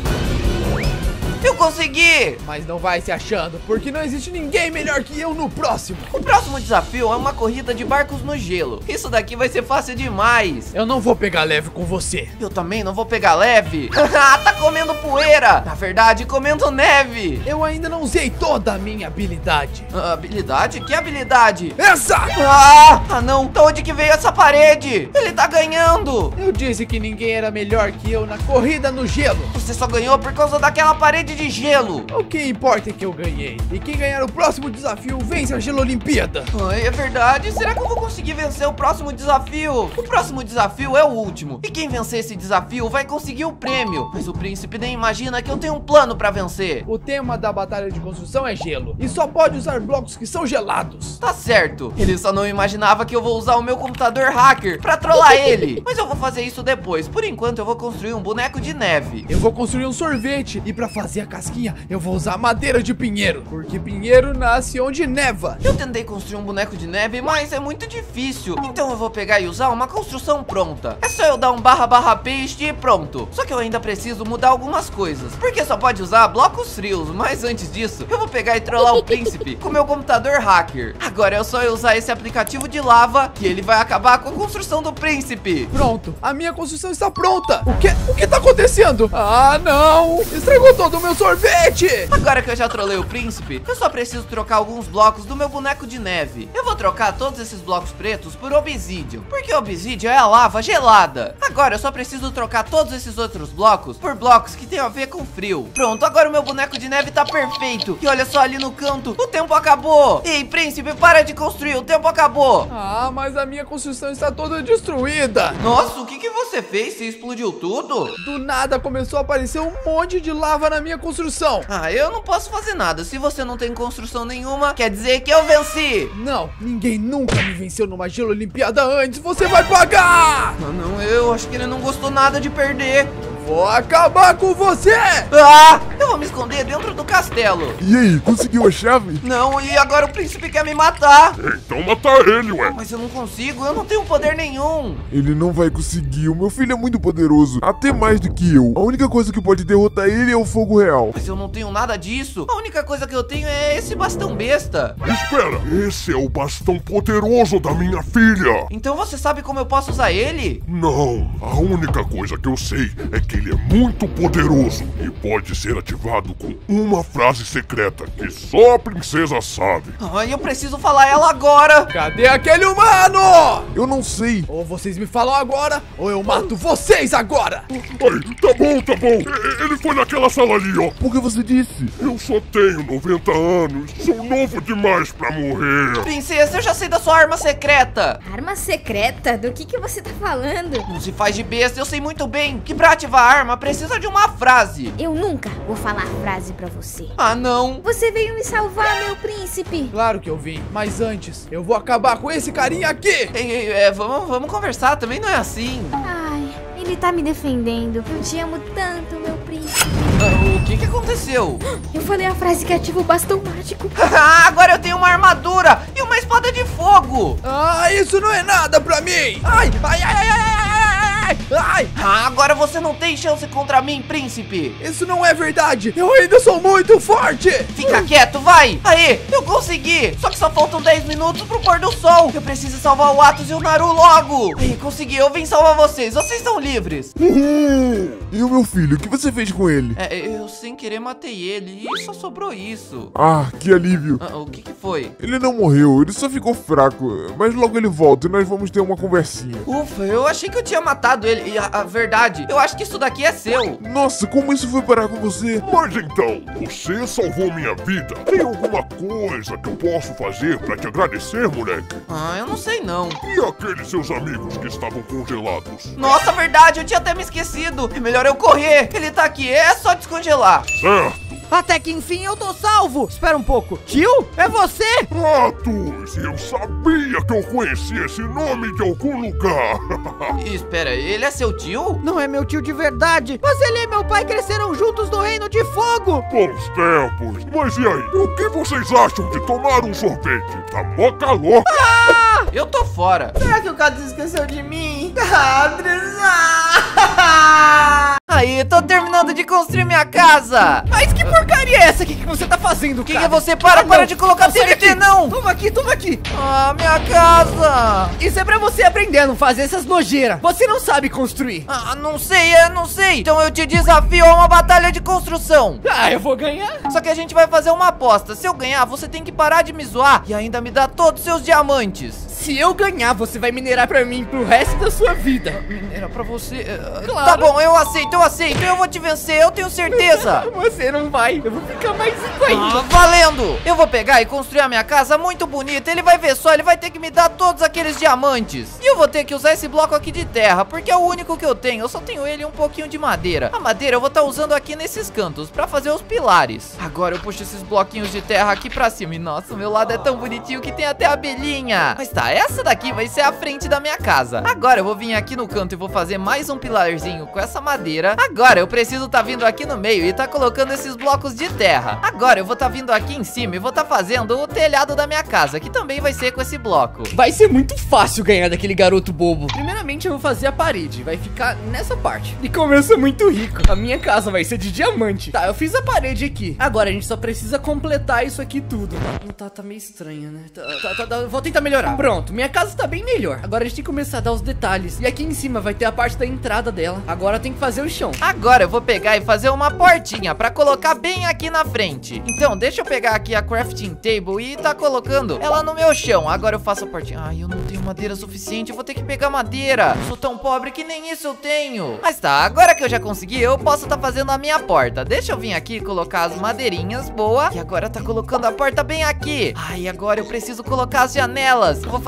Eu consegui! Mas não vai se achando, porque não existe ninguém melhor que eu no próximo. O próximo desafio é uma corrida de barcos no gelo. Isso daqui vai ser fácil demais. Eu não vou pegar leve com você. Eu também não vou pegar leve. Tá comendo poeira. Na verdade, comendo neve. Eu ainda não usei toda a minha habilidade. Uh, habilidade? Que habilidade? Essa! Ah, ah não, da onde que veio essa parede? Ele tá ganhando. Eu disse que ninguém era melhor que eu na corrida no gelo. Você só ganhou por causa daquela parede de gelo. O que importa é que eu ganhei. E quem ganhar o próximo desafio vence a Gelo Olimpíada. Ai, é verdade? Será que eu vou conseguir vencer o próximo desafio? O próximo desafio é o último. E quem vencer esse desafio vai conseguir o prêmio. Mas o príncipe nem imagina que eu tenho um plano pra vencer. O tema da batalha de construção é gelo. E só pode usar blocos que são gelados. Tá certo. Ele só não imaginava que eu vou usar o meu computador hacker pra trollar ele. Mas eu vou fazer isso depois. Por enquanto eu vou construir um boneco de neve. Eu vou construir um sorvete. E pra fazer a casquinha eu vou usar madeira de pinheiro, porque pinheiro nasce onde neva. Eu tentei construir um boneco de neve, mas é muito difícil. Então eu vou pegar e usar uma construção pronta. É só eu dar um barra barra paste e pronto. Só que eu ainda preciso mudar algumas coisas, porque só pode usar blocos frios. Mas antes disso, eu vou pegar e trollar o príncipe com meu computador hacker. Agora é só eu usar esse aplicativo de lava que ele vai acabar com a construção do príncipe. Pronto, a minha construção está pronta. O que? O que tá acontecendo? Ah, não! Estragou todo o meu sorvete! Agora que eu já trolei o príncipe, eu só preciso trocar alguns blocos do meu boneco de neve. Eu vou trocar todos esses blocos pretos por obsidian, porque obsidian é a lava gelada. Agora eu só preciso trocar todos esses outros blocos por blocos que tem a ver com frio. Pronto, agora o meu boneco de neve tá perfeito. E olha só ali no canto, o tempo acabou. Ei, príncipe, para de construir, o tempo acabou. Ah, mas a minha construção está toda destruída. Nossa, o que que você fez? Você explodiu tudo? Do nada começou a aparecer um monte de lava na minha construção. Ah, eu não posso fazer nada. Se você não tem construção nenhuma, quer dizer que eu venci. Não, ninguém nunca me venceu numa Gelo Olimpíada antes. Você vai pagar! Não, não, eu acho que ele não gostou nada de perder. Vou acabar com você! Ah, eu vou me esconder dentro do castelo. E aí, conseguiu a chave? Não, e agora o príncipe quer me matar. Então mata ele, ué. Mas eu não consigo, eu não tenho poder nenhum. Ele não vai conseguir, o meu filho é muito poderoso, até mais do que eu. A única coisa que pode derrotar ele é o fogo real. Mas eu não tenho nada disso. A única coisa que eu tenho é esse bastão besta. Espera, esse é o bastão poderoso da minha filha. Então você sabe como eu posso usar ele? Não, a única coisa que eu sei é que ele é muito poderoso e pode ser ativado com uma frase secreta que só a princesa sabe. Ai, eu preciso falar ela agora. Cadê aquele humano? Eu não sei. Ou vocês me falam agora, ou eu mato vocês agora. Ai, tá bom, tá bom. E- Ele foi naquela sala ali, ó. Por que você disse? Eu só tenho noventa anos. Sou novo demais pra morrer. Princesa, eu já sei da sua arma secreta. Arma secreta? Do que que você tá falando? Não se faz de besta, eu sei muito bem que pra ativar a arma precisa de uma frase. Eu nunca vou falar a frase pra você. Ah, não. Você veio me salvar, meu príncipe. Claro que eu vim, mas antes, eu vou acabar com esse carinha aqui. Ei, ei, é, vamos, vamos conversar, também não é assim. Ai, ele tá me defendendo. Eu te amo tanto, meu príncipe. Ah, o que que aconteceu? Eu falei a frase que ativa o bastão mágico. Ah, agora eu tenho uma armadura e uma espada de fogo. Ah, isso não é nada pra mim. Ai, ai, ai, ai, ai, ai, ai, ai. Ah, agora você não tem chance contra mim, príncipe. Isso não é verdade. Eu ainda sou muito forte. Fica quieto, vai. Aí, eu consegui. Só que só faltam dez minutos pro pôr do sol. Eu preciso salvar o Atos e o Naru logo. Aí, consegui. Eu vim salvar vocês. Vocês estão livres. Uhul! E o meu filho, o que você fez com ele? É, eu sem querer matei ele e só sobrou isso. Ah, que alívio. Ah, o que que foi? Ele não morreu, ele só ficou fraco. Mas logo ele volta e nós vamos ter uma conversinha. Ufa, eu achei que eu tinha matado ele. E a, a verdade, eu acho que isso daqui é seu. Nossa, como isso foi parar com você? Mas então, você salvou minha vida. Tem alguma coisa que eu posso fazer pra te agradecer, moleque? Ah, eu não sei não. E aqueles seus amigos que estavam congelados? Nossa, verdade, eu tinha até me esquecido. É melhor eu correr. Ele tá aqui, é só descongelar. Certo. Até que enfim eu tô salvo. Espera um pouco. Tio, é você? Atos, eu sabia que eu conhecia esse nome de algum lugar. E espera, ele é seu tio? Não é meu tio de verdade, mas ele e meu pai cresceram juntos no Reino de Fogo. Bons tempos. Mas e aí, o que vocês acham de tomar um sorvete? Tá mó calor. Ah, eu tô fora. Será que o Cadê esqueceu de mim? Cadres! Aí, tô terminando de construir minha casa. Mas que porcaria é essa? O que, que você tá fazendo, Quem cara? é você? Para, Ah, para não. de colocar Não, sai T V T, daqui. não. Toma aqui, toma aqui. Ah, minha casa. Isso é pra você aprender a não fazer essas nojeiras. Você não sabe construir. Ah, não sei, eu não sei. Então eu te desafio a uma batalha de construção. Ah, eu vou ganhar. Só que a gente vai fazer uma aposta. Se eu ganhar, você tem que parar de me zoar e ainda me dar todos os seus diamantes. Se eu ganhar, você vai minerar pra mim pro resto da sua vida. Era pra você. eh, Claro. Tá bom, eu aceito, eu aceito. Eu vou te vencer, eu tenho certeza. Você não vai. Eu vou ficar mais rico ainda. Ah, valendo! Eu vou pegar e construir a minha casa muito bonita. Ele vai ver só, ele vai ter que me dar todos aqueles diamantes. E eu vou ter que usar esse bloco aqui de terra, porque é o único que eu tenho. Eu só tenho ele e um pouquinho de madeira. A madeira eu vou estar usando aqui nesses cantos pra fazer os pilares. Agora eu puxo esses bloquinhos de terra aqui pra cima. E nossa, o meu lado é tão bonitinho que tem até abelhinha. Mas tá, essa daqui vai ser a frente da minha casa. Agora eu vou vir aqui no canto e vou fazer mais um pilarzinho com essa madeira. Agora eu preciso tá vindo aqui no meio e tá colocando esses blocos de terra. Agora eu vou tá vindo aqui em cima e vou tá fazendo o telhado da minha casa, que também vai ser com esse bloco. Vai ser muito fácil ganhar daquele garoto bobo. Primeiramente eu vou fazer a parede. Vai ficar nessa parte. E como eu sou muito rico, a minha casa vai ser de diamante. Tá, eu fiz a parede aqui. Agora a gente só precisa completar isso aqui tudo. Tá, tá meio estranha, né? Tá, tá, tá, tá, vou tentar melhorar. Pronto, minha casa tá bem melhor. Agora a gente tem que começar a dar os detalhes. E aqui em cima vai ter a parte da entrada dela. Agora tem que fazer o chão. Agora eu vou pegar e fazer uma portinha pra colocar bem aqui na frente. Então deixa eu pegar aqui a crafting table e tá colocando ela no meu chão. Agora eu faço a portinha. Ai, eu não tenho madeira suficiente, eu vou ter que pegar madeira. Eu sou tão pobre que nem isso eu tenho. Mas tá, agora que eu já consegui, eu posso tá fazendo a minha porta. Deixa eu vir aqui e colocar as madeirinhas, boa. E agora tá colocando a porta bem aqui. Ai, agora eu preciso colocar as janelas. Eu vou fazer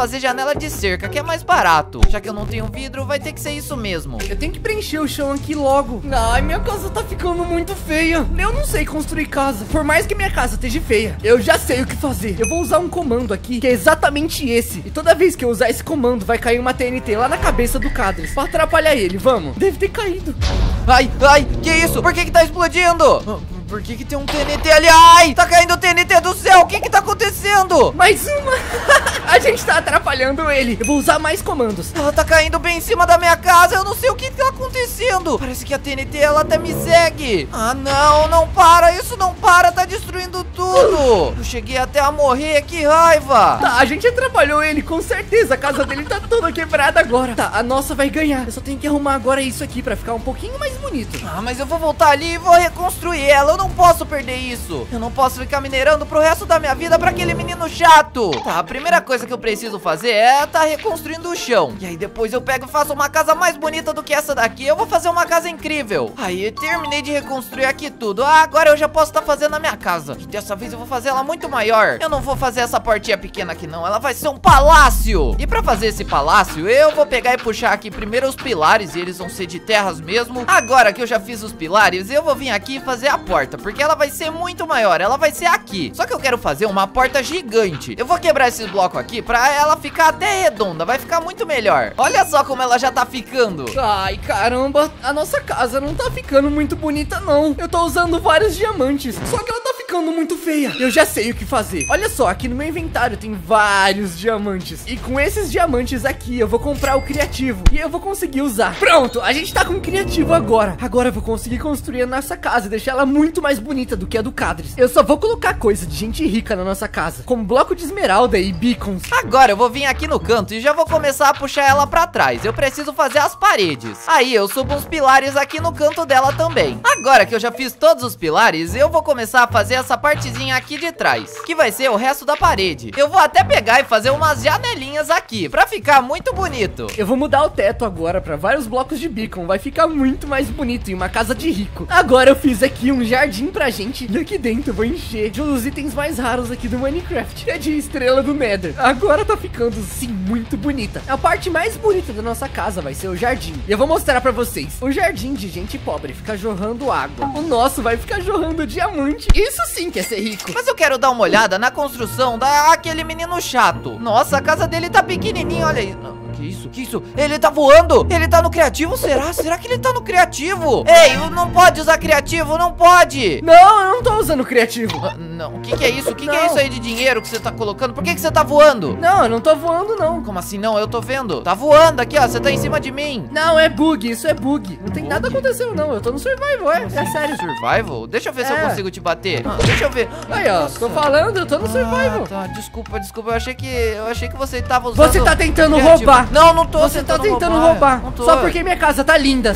fazer janela de cerca, que é mais barato. Já que eu não tenho vidro, vai ter que ser isso mesmo. Eu tenho que preencher o chão aqui logo. Ai, minha casa tá ficando muito feia. Eu não sei construir casa. Por mais que minha casa esteja feia, eu já sei o que fazer. Eu vou usar um comando aqui, que é exatamente esse. E toda vez que eu usar esse comando, vai cair uma T N T lá na cabeça do Cadres, pra atrapalhar ele. Vamos. Deve ter caído. Ai, ai, que isso? Por que que tá explodindo? Por que que tem um T N T ali? Ai, tá caindo o T N T do céu. O que que tá acontecendo? Mais uma. A gente tá atrapalhando ele. Eu vou usar mais comandos. Ela tá caindo bem em cima da minha casa. Eu não sei o que tá acontecendo. Parece que a T N T, ela até me segue. Ah, não, não para. Isso não para. Tá destruindo tudo. Eu cheguei até a morrer. Que raiva. Tá, a gente atrapalhou ele, com certeza. A casa dele tá toda quebrada agora. Tá, a nossa vai ganhar. Eu só tenho que arrumar agora isso aqui pra ficar um pouquinho mais bonito. Ah, mas eu vou voltar ali e vou reconstruir ela. Eu não posso perder isso. Eu não posso ficar minerando pro resto da minha vida pra aquele menino chato. Tá, a primeira coisa que eu preciso fazer é tá reconstruindo o chão. E aí depois eu pego e faço uma casa mais bonita do que essa daqui. Eu vou fazer uma casa incrível. Aí eu terminei de reconstruir aqui tudo. Ah, agora eu já posso estar fazendo a minha casa. E dessa vez eu vou fazer ela muito maior. Eu não vou fazer essa portinha pequena aqui não. Ela vai ser um palácio. E pra fazer esse palácio, eu vou pegar e puxar aqui primeiro os pilares. E eles vão ser de terras mesmo. Agora que eu já fiz os pilares, eu vou vir aqui e fazer a porta, porque ela vai ser muito maior. Ela vai ser aqui. Só que eu quero fazer uma porta gigante. Eu vou quebrar esses blocos aqui pra ela ficar até redonda. Vai ficar muito melhor. Olha só como ela já tá ficando. Ai, caramba. A nossa casa não tá ficando muito bonita, não. Eu tô usando vários diamantes. Só que ela tá ficando muito feia. Eu já sei o que fazer. Olha só, aqui no meu inventário tem vários diamantes. E com esses diamantes aqui, eu vou comprar o criativo. E eu vou conseguir usar. Pronto, a gente tá com o criativo agora. Agora eu vou conseguir construir a nossa casa e deixar ela muito mais bonita do que a do Cadres. Eu só vou colocar coisa de gente rica na nossa casa, como bloco de esmeralda e beacons. Agora eu vou vir aqui no canto e já vou começar a puxar ela pra trás. Eu preciso fazer as paredes. Aí eu subo uns pilares aqui no canto dela também. Agora que eu já fiz todos os pilares, eu vou começar a fazer essa partezinha aqui de trás, que vai ser o resto da parede. Eu vou até pegar e fazer umas janelinhas aqui, pra ficar muito bonito. Eu vou mudar o teto agora pra vários blocos de beacon. Vai ficar muito mais bonito em uma casa de rico. Agora eu fiz aqui um jardim pra gente. E aqui dentro eu vou encher de um dos itens mais raros aqui do Minecraft. É de estrela do Nether. Agora tá ficando, sim, muito bonita. A parte mais bonita da nossa casa vai ser o jardim. E eu vou mostrar pra vocês. O jardim de gente pobre fica jorrando água. O nosso vai ficar jorrando diamante. Isso sim que é ser rico. Mas eu quero dar uma olhada na construção daquele menino chato. Nossa, a casa dele tá pequenininha, olha aí. Que isso? Que isso? Ele tá voando? Ele tá no criativo? Será? Será que ele tá no criativo? Ei, não pode usar criativo, não pode. Não, eu não tô usando criativo. Ah, não, o que que é isso? O que que é isso aí de dinheiro que você tá colocando? Por que que você tá voando? Não, eu não tô voando, não. Como assim não? Eu tô vendo. Tá voando aqui, ó. Você tá em cima de mim. Não, é bug. Isso é bug. Não tem bug? Nada acontecendo, não. Eu tô no survival, é. É sério. Survival? Deixa eu ver é. se eu consigo te bater. Ah, deixa eu ver. Aí, ó. Nossa. Tô falando, eu tô no survival. Ah, tá. Desculpa, desculpa. Eu achei que eu achei que você tava usando... Você tá tentando roubar. Não, não tô. Você tá tentando roubar. roubar. Só porque minha casa tá linda.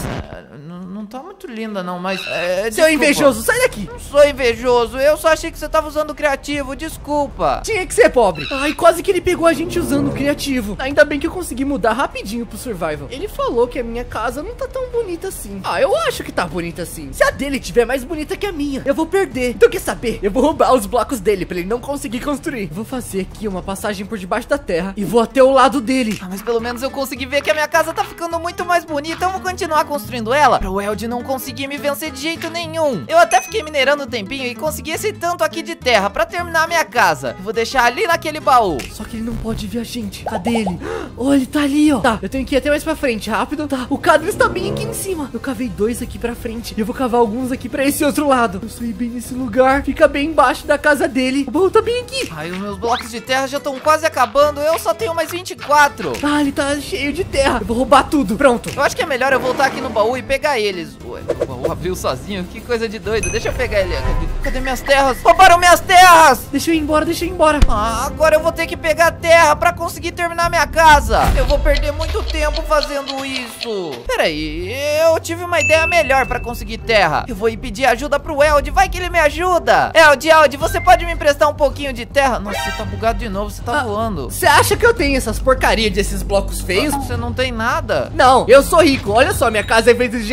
Não tá muito linda não, mas... É, Seu invejoso, sai daqui. Não sou invejoso, eu só achei que você tava usando o criativo, desculpa. Tinha que ser pobre. Ai, quase que ele pegou a gente usando o criativo. Ainda bem que eu consegui mudar rapidinho pro survival. Ele falou que a minha casa não tá tão bonita assim. Ah, eu acho que tá bonita assim. Se a dele tiver mais bonita que a minha, eu vou perder. Então quer saber? Eu vou roubar os blocos dele pra ele não conseguir construir. Eu vou fazer aqui uma passagem por debaixo da terra e vou até o lado dele. Ah, mas pelo menos eu consegui ver que a minha casa tá ficando muito mais bonita. Eu vou continuar construindo ela pra o El de não conseguir me vencer de jeito nenhum. Eu até fiquei minerando um tempinho e consegui esse tanto aqui de terra pra terminar a minha casa. Eu vou deixar ali naquele baú. Só que ele não pode ver a gente. Cadê ele? Oh, ele tá ali, ó. Tá, eu tenho que ir até mais pra frente, rápido. Tá, o Cadres tá bem aqui em cima. Eu cavei dois aqui pra frente e eu vou cavar alguns aqui pra esse outro lado. Eu sou bem nesse lugar. Fica bem embaixo da casa dele. O baú tá bem aqui. Ai, os meus blocos de terra já estão quase acabando. Eu só tenho mais vinte e quatro. Ah, ele tá cheio de terra. Eu vou roubar tudo. Pronto. Eu acho que é melhor eu voltar aqui no baú e pegar eles. Ué, o baú abriu sozinho. Que coisa de doido. Deixa eu pegar ele. Cadê, cadê minhas terras? Roubaram minhas terras! Deixa eu ir embora, deixa eu ir embora. Ah, agora eu vou ter que pegar terra pra conseguir terminar minha casa. Eu vou perder muito tempo fazendo isso. Peraí, eu tive uma ideia melhor pra conseguir terra. Eu vou ir pedir ajuda pro Eld. Vai que ele me ajuda. Eld, Eld, você pode me emprestar um pouquinho de terra? Nossa, você tá bugado de novo. Você tá ah, voando. Você acha que eu tenho essas porcarias desses blocos feios? Você não tem nada? Não, eu sou rico. Olha só, minha casa é feita de diamante.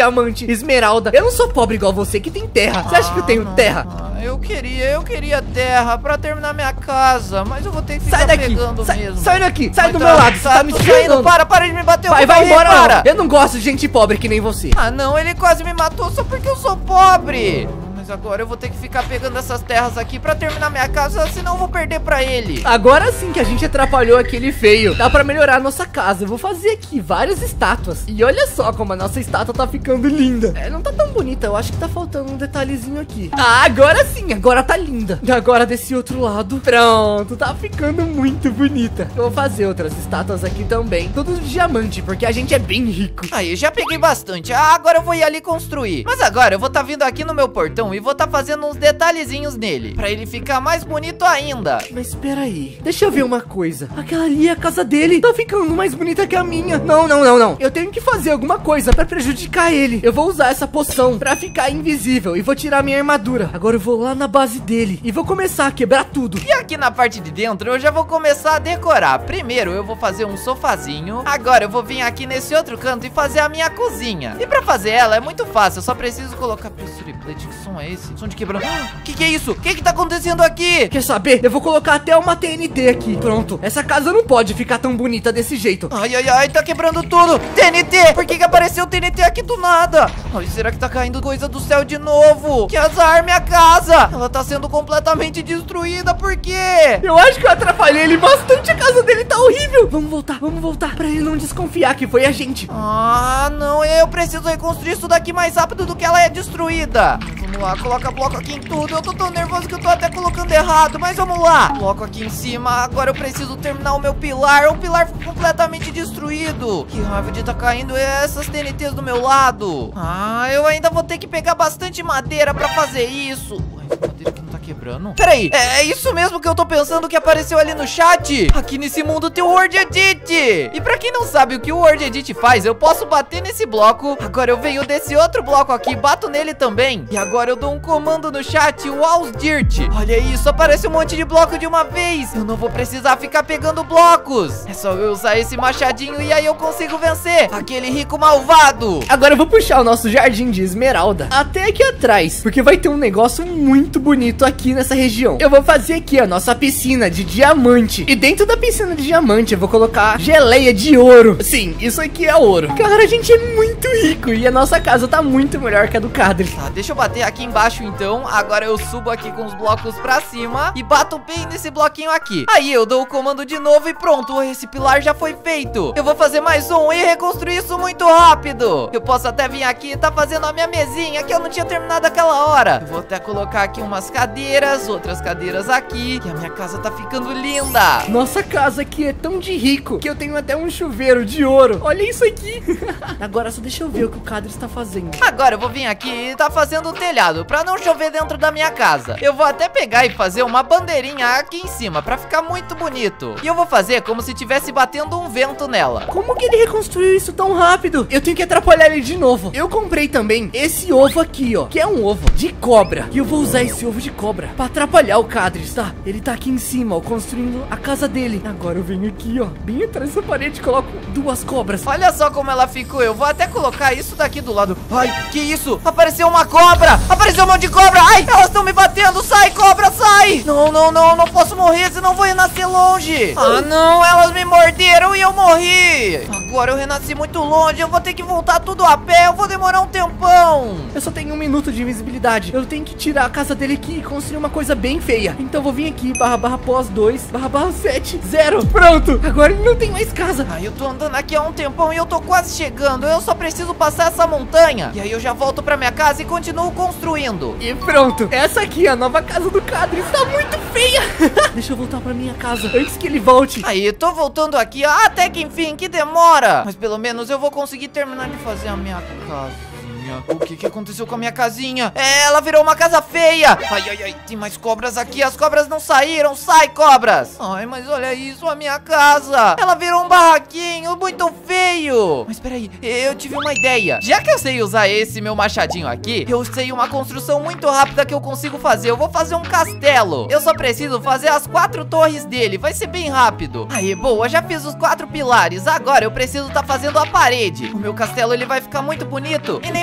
diamante, esmeralda. Eu não sou pobre igual você que tem terra. Você acha que eu tenho terra? Ah, eu queria, eu queria terra pra terminar minha casa, mas eu vou ter que ficar Sai daqui, pegando sai, mesmo. sai daqui, sai Mas do tá, meu lado, você tá, tá me tô saindo, tirando. para, para de me bater, eu Vai, vou vai morrer, embora, para. não. Eu não gosto de gente pobre que nem você. Ah não, ele quase me matou só porque eu sou pobre. Mas agora eu vou ter que ficar pegando essas terras aqui pra terminar minha casa, senão eu vou perder pra ele. Agora sim que a gente atrapalhou aquele feio. Dá pra melhorar a nossa casa. Eu vou fazer aqui várias estátuas. E olha só como a nossa estátua tá ficando linda. É, não tá tão bonita. Eu acho que tá faltando um detalhezinho aqui. Ah, agora sim. Agora tá linda. E agora desse outro lado. Pronto. Tá ficando muito bonita. Eu vou fazer outras estátuas aqui também. Todos de diamante, porque a gente é bem rico. Aí, já peguei bastante. Ah, agora eu vou ir ali construir. Mas agora eu vou tá vindo aqui no meu portão e vou tá fazendo uns detalhezinhos nele, pra ele ficar mais bonito ainda. Mas espera aí, deixa eu ver uma coisa. Aquela ali é a casa dele, tá ficando mais bonita que a minha. Não, não, não, não. Eu tenho que fazer alguma coisa pra prejudicar ele. Eu vou usar essa poção pra ficar invisível e vou tirar minha armadura. Agora eu vou lá na base dele e vou começar a quebrar tudo. E aqui na parte de dentro eu já vou começar a decorar. Primeiro eu vou fazer um sofazinho. Agora eu vou vir aqui nesse outro canto e fazer a minha cozinha. E pra fazer ela é muito fácil, eu só preciso colocar... Pressure plate, que som é esse? Som de quebrando. Que que é isso? O que que tá acontecendo aqui? Quer saber? Eu vou colocar até uma T N T aqui. Pronto. Essa casa não pode ficar tão bonita desse jeito. Ai, ai, ai, tá quebrando tudo. T N T! Por que que apareceu T N T aqui do nada? Ai, será que tá caindo coisa do céu de novo? Que azar, minha casa! Ela tá sendo completamente destruída, por quê? Eu acho que eu atrapalhei ele bastante. A casa dele tá horrível. Vamos voltar, vamos voltar pra ele não desconfiar que foi a gente. Ah, não, eu preciso reconstruir isso daqui mais rápido do que ela é destruída. Vamos lá, coloca bloco aqui em tudo. Eu tô tão nervoso que eu tô até colocando errado, mas vamos lá. Bloco aqui em cima. Agora eu preciso terminar o meu pilar. O pilar ficou completamente destruído. Que raiva de tá caindo essas T N Ts do meu lado. Ah, eu ainda vou ter que pegar bastante madeira pra fazer isso. Ué, essa madeira aqui não tá quebrando? Peraí, é, é isso mesmo que eu tô pensando que apareceu ali no chat? Aqui nesse mundo tem o Word Edit. E pra quem não sabe o que o Word Edit faz, eu posso bater nesse bloco. Agora eu venho desse outro bloco aqui, bato nele também. E agora eu dou um comando no chat, Walls Dirt. Olha isso, aparece um monte de bloco de uma vez. Eu não vou precisar ficar pegando blocos. É só eu usar esse machadinho e aí eu consigo vencer aquele rico malvado. Agora eu vou puxar o nosso jardim de esmeralda até aqui atrás, porque vai ter um negócio muito bonito aqui nessa região. Eu vou fazer aqui a nossa piscina de diamante. E dentro da piscina de diamante eu vou colocar geleia de ouro. Sim, isso aqui é ouro. Cara, a gente é muito rico e a nossa casa tá muito melhor que a do Kadri. Tá, deixa eu bater aqui embaixo então. Agora eu subo aqui com os blocos pra cima e bato bem nesse bloquinho aqui. Aí eu dou o comando de novo e pronto, esse pilar já foi feito. Eu vou fazer mais um e reconstruir isso muito rápido. Eu posso até vir aqui e tá fazendo a minha mesinha que eu não tinha terminado aquela hora. Eu vou até colocar aqui umas cadeiras, outras cadeiras aqui. E a minha casa tá ficando linda. Nossa casa aqui é tão de rico que eu tenho até um chuveiro de ouro. Olha isso aqui. Agora só deixa eu ver o que o Kadri está fazendo. Agora eu vou vir aqui e tá fazendo o telhado pra não chover dentro da minha casa. Eu vou até pegar e fazer uma bandeirinha aqui em cima pra ficar muito bonito. E eu vou fazer como se tivesse batendo um vento nela. Como que ele reconstruiu isso tão rápido? Eu tenho que atrapalhar ele de novo. Eu comprei também esse ovo aqui, ó, que é um ovo de cobra. E eu vou usar esse ovo de cobra pra atrapalhar o Kadri, tá? Ele tá aqui em cima, ó, construindo a casa dele. Agora eu venho aqui, ó, bem atrás dessa parede e coloco duas cobras. Olha só como ela ficou. Eu vou até colocar isso daqui do lado. Ai, que isso? Apareceu uma cobra! Apareceu um monte de cobra! Ai, elas estão me batendo! Sai, cobra, sai! Não, não, não, não posso morrer, senão vou renascer longe. Ah, não, elas me morderam e eu morri. Agora eu renasci muito longe, eu vou ter que voltar tudo a pé, eu vou demorar um tempão. Eu só tenho um minuto de invisibilidade. Eu tenho que tirar a casa dele aqui e construir uma coisa bem feia. Então eu vou vir aqui, barra barra pós dois, barra barra sete, zero. Pronto, agora ele não tem mais casa. Ai, eu tô andando aqui há um tempão e eu tô quase chegando. Eu só preciso passar essa montanha. E aí eu já volto pra minha casa e continuo construindo. E pronto, essa aqui é a nova casa do Kadri. Está muito feia. Deixa eu voltar pra minha casa antes que ele volte. Aí, eu tô voltando aqui, ah, até que enfim, que demora. Mas pelo menos eu vou conseguir terminar de fazer a minha casa. O que que aconteceu com a minha casinha? É, ela virou uma casa feia. Ai, ai, ai, tem mais cobras aqui. As cobras não saíram. Sai, cobras. Ai, mas olha isso, a minha casa. Ela virou um barraquinho muito feio. Mas peraí, eu tive uma ideia. Já que eu sei usar esse meu machadinho aqui, eu sei uma construção muito rápida que eu consigo fazer. Eu vou fazer um castelo. Eu só preciso fazer as quatro torres dele. Vai ser bem rápido. Aí, boa, já fiz os quatro pilares. Agora eu preciso tá fazendo a parede. O meu castelo, ele vai ficar muito bonito e nem vai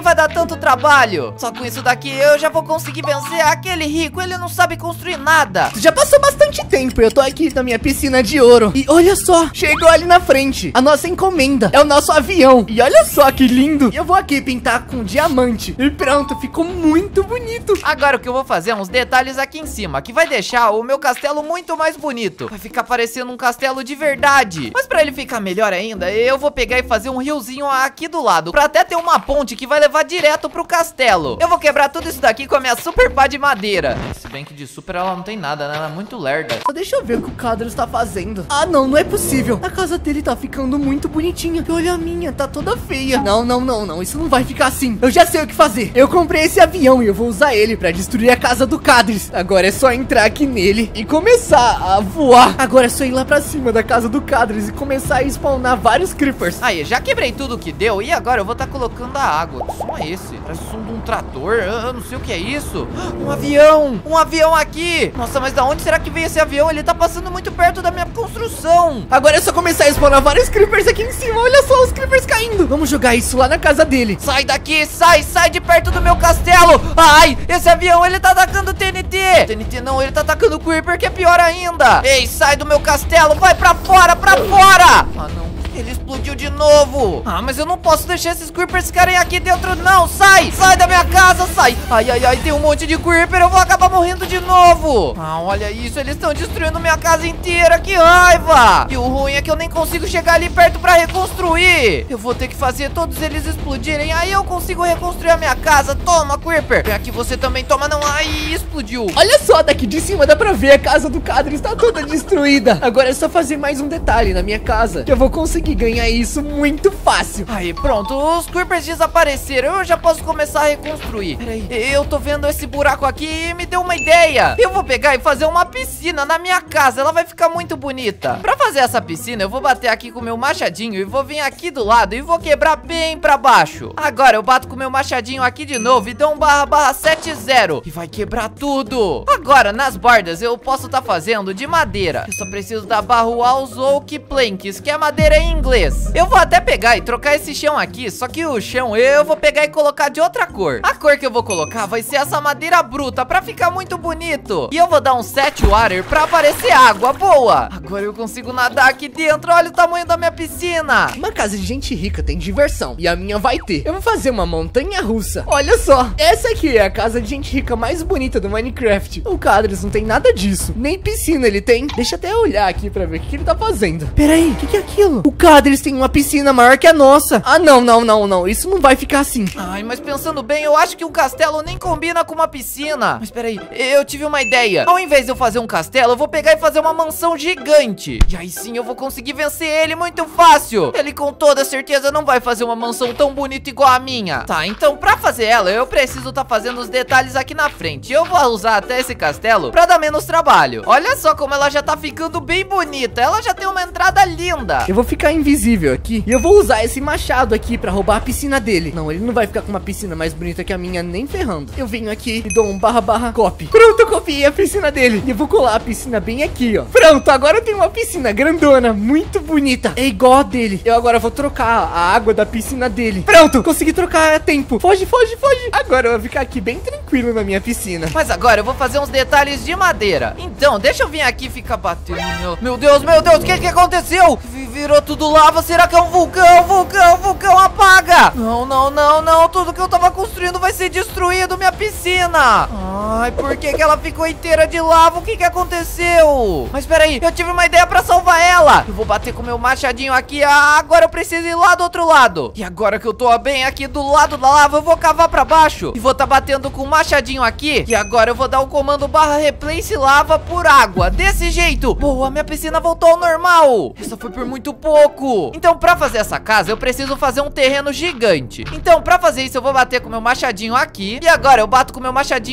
vai dar tanto trabalho. Só com isso daqui eu já vou conseguir vencer aquele rico. Ele não sabe construir nada. Já passou bastante tempo, eu tô aqui na minha piscina de ouro. E olha só, chegou ali na frente a nossa encomenda, é o nosso avião. E olha só que lindo. Eu vou aqui pintar com diamante. E pronto, ficou muito bonito. Agora o que eu vou fazer é uns detalhes aqui em cima, que vai deixar o meu castelo muito mais bonito. Vai ficar parecendo um castelo de verdade. Mas pra ele ficar melhor ainda, eu vou pegar e fazer um riozinho aqui do lado, pra até ter uma ponte que vai levar direto pro castelo. Eu vou quebrar tudo isso daqui com a minha super pá de madeira. Se bem que de super ela não tem nada, né? Ela é muito lerda. Só deixa eu ver o que o Cadros tá fazendo. Ah, não, não é possível. A casa dele tá ficando muito bonitinha. E olha a minha, tá toda feia. Não, não, não, não. Isso não vai ficar assim. Eu já sei o que fazer. Eu comprei esse avião e eu vou usar ele pra destruir a casa do Cadros. Agora é só entrar aqui nele e começar a voar. Agora é só ir lá pra cima da casa do Cadros e começar a spawnar vários creepers. Aí, já quebrei tudo que deu e agora eu vou estar tá colocando a água. Que som é esse? Parece o som de um trator. Eu, eu não sei o que é isso. Um avião. Um avião aqui. Nossa, mas da onde será que veio esse avião? Ele tá passando muito perto da minha construção. Agora é só começar a spawnar vários creepers aqui em cima. Olha só os creepers caindo. Vamos jogar isso lá na casa dele. Sai daqui, sai, sai de perto do meu castelo. Ai, esse avião, ele tá atacando T N T. T N T não, ele tá atacando o creeper, que é pior ainda. Ei, sai do meu castelo, vai pra fora, pra fora. Ah, não. Ele explodiu de novo. Ah, mas eu não posso deixar esses creepers ficarem aqui dentro, não. Sai, sai da minha casa, sai. Ai, ai, ai, tem um monte de creeper. Eu vou acabar morrendo de novo. Ah, olha isso, eles estão destruindo minha casa inteira. Que raiva. E o ruim é que eu nem consigo chegar ali perto pra reconstruir. Eu vou ter que fazer todos eles explodirem. Aí eu consigo reconstruir a minha casa. Toma, creeper. Vem aqui você também, toma, não. Ai, explodiu. Olha só, daqui de cima dá pra ver a casa do Cadros está toda destruída. Agora é só fazer mais um detalhe na minha casa, que eu vou conseguir ganhar isso muito fácil. Aí, pronto, os creepers desapareceram. Eu já posso começar a reconstruir. Peraí, eu tô vendo esse buraco aqui e me deu uma ideia. Eu vou pegar e fazer uma piscina na minha casa. Ela vai ficar muito bonita. Pra fazer essa piscina, eu vou bater aqui com o meu machadinho e vou vir aqui do lado e vou quebrar bem pra baixo. Agora eu bato com o meu machadinho aqui de novo e dou um barra barra sete zero e vai quebrar tudo. Agora, nas bordas, eu posso estar tá fazendo de madeira. Eu só preciso da barra walls ou key planks, que é madeira em inglês. Eu vou até pegar e trocar esse chão aqui, só que o chão eu vou pegar e colocar de outra cor. A cor que eu vou colocar vai ser essa madeira bruta, pra ficar muito bonito. E eu vou dar um set water pra aparecer água boa. Agora eu consigo nadar aqui dentro. Olha o tamanho da minha piscina. Uma casa de gente rica tem diversão, e a minha vai ter. Eu vou fazer uma montanha russa. Olha só, essa aqui é a casa de gente rica mais bonita do Minecraft. O Cadros não tem nada disso, nem piscina ele tem. Deixa eu até olhar aqui pra ver o que, que ele tá fazendo. Peraí, o que, que é aquilo? O Cadros tem uma piscina maior que a nossa. Ah, não, não, não, não, isso não vai ficar assim. Ai, mas pensando bem, eu acho que um castelo nem combina com uma piscina. Mas peraí, eu tive uma ideia. Ao invés de eu fazer um castelo, eu vou pegar e fazer uma mansão gigante. E aí sim eu vou conseguir vencer ele muito fácil. Ele com toda certeza não vai fazer uma mansão tão bonita igual a minha. Tá, então pra fazer ela, eu preciso tá fazendo os detalhes aqui na frente. Eu vou usar até esse castelo pra dar menos trabalho. Olha só como ela já tá ficando bem bonita. Ela já tem uma entrada linda. Eu vou ficar invisível aqui e eu vou usar esse machado aqui pra roubar a piscina dele. Não, ele não vai ficar com uma piscina mais bonita que a minha, nem ferrando. Eu venho aqui e dou um barra barra copy. Pronto, eu copiei a piscina dele. E eu vou colar a piscina bem aqui, ó. Pronto, agora eu tenho uma piscina grandona, muito bonita. É igual a dele. Eu agora vou trocar a água da piscina dele. Pronto, consegui trocar a tempo. Foge, foge, foge. Agora eu vou ficar aqui bem tranquilo na minha piscina. Mas agora eu vou fazer uns detalhes de madeira. Então, deixa eu vir aqui e ficar batendo. Meu, meu Deus, meu Deus, o que que aconteceu? Virou tudo lava, será que é um vulcão? Vulcão, vulcão, apaga! Não, não, não, não, tudo que eu tava construindo vai ser destruído, minha piscina! Ai, por que que ela ficou inteira de lava? O que que aconteceu? Mas peraí, eu tive uma ideia pra salvar ela! Eu vou bater com o meu machadinho aqui, ah, agora eu preciso ir lá do outro lado. E agora que eu tô bem aqui do lado da lava, eu vou cavar pra baixo. E vou tá batendo com o machadinho aqui. E agora eu vou dar o comando barra replace lava por água, desse jeito. Boa, minha piscina voltou ao normal. Essa foi por muito pouco. Então pra fazer essa casa eu preciso fazer um terreno gigante. Então pra fazer isso eu vou bater com o meu machadinho aqui. E agora eu bato com o meu machadinho desse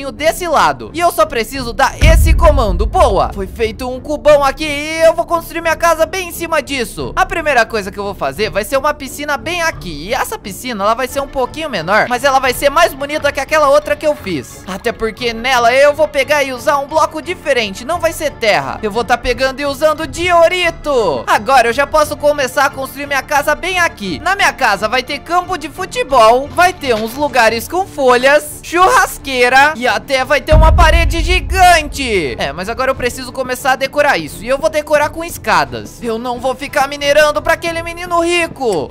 desse lado. E eu só preciso dar esse comando. Boa! Foi feito um cubão aqui e eu vou construir minha casa bem em cima disso. A primeira coisa que eu vou fazer vai ser uma piscina bem aqui. E essa piscina, ela vai ser um pouquinho menor, mas ela vai ser mais bonita que aquela outra que eu fiz. Até porque nela eu vou pegar e usar um bloco diferente. Não vai ser terra. Eu vou estar tá pegando e usando diorito. Agora eu já posso começar a construir minha casa bem aqui. Na minha casa vai ter campo de futebol, vai ter uns lugares com folhas, churrasqueira e até vai ter uma parede gigante. É, mas agora eu preciso começar a decorar isso. E eu vou decorar com escadas. Eu não vou ficar minerando pra aquele menino rico.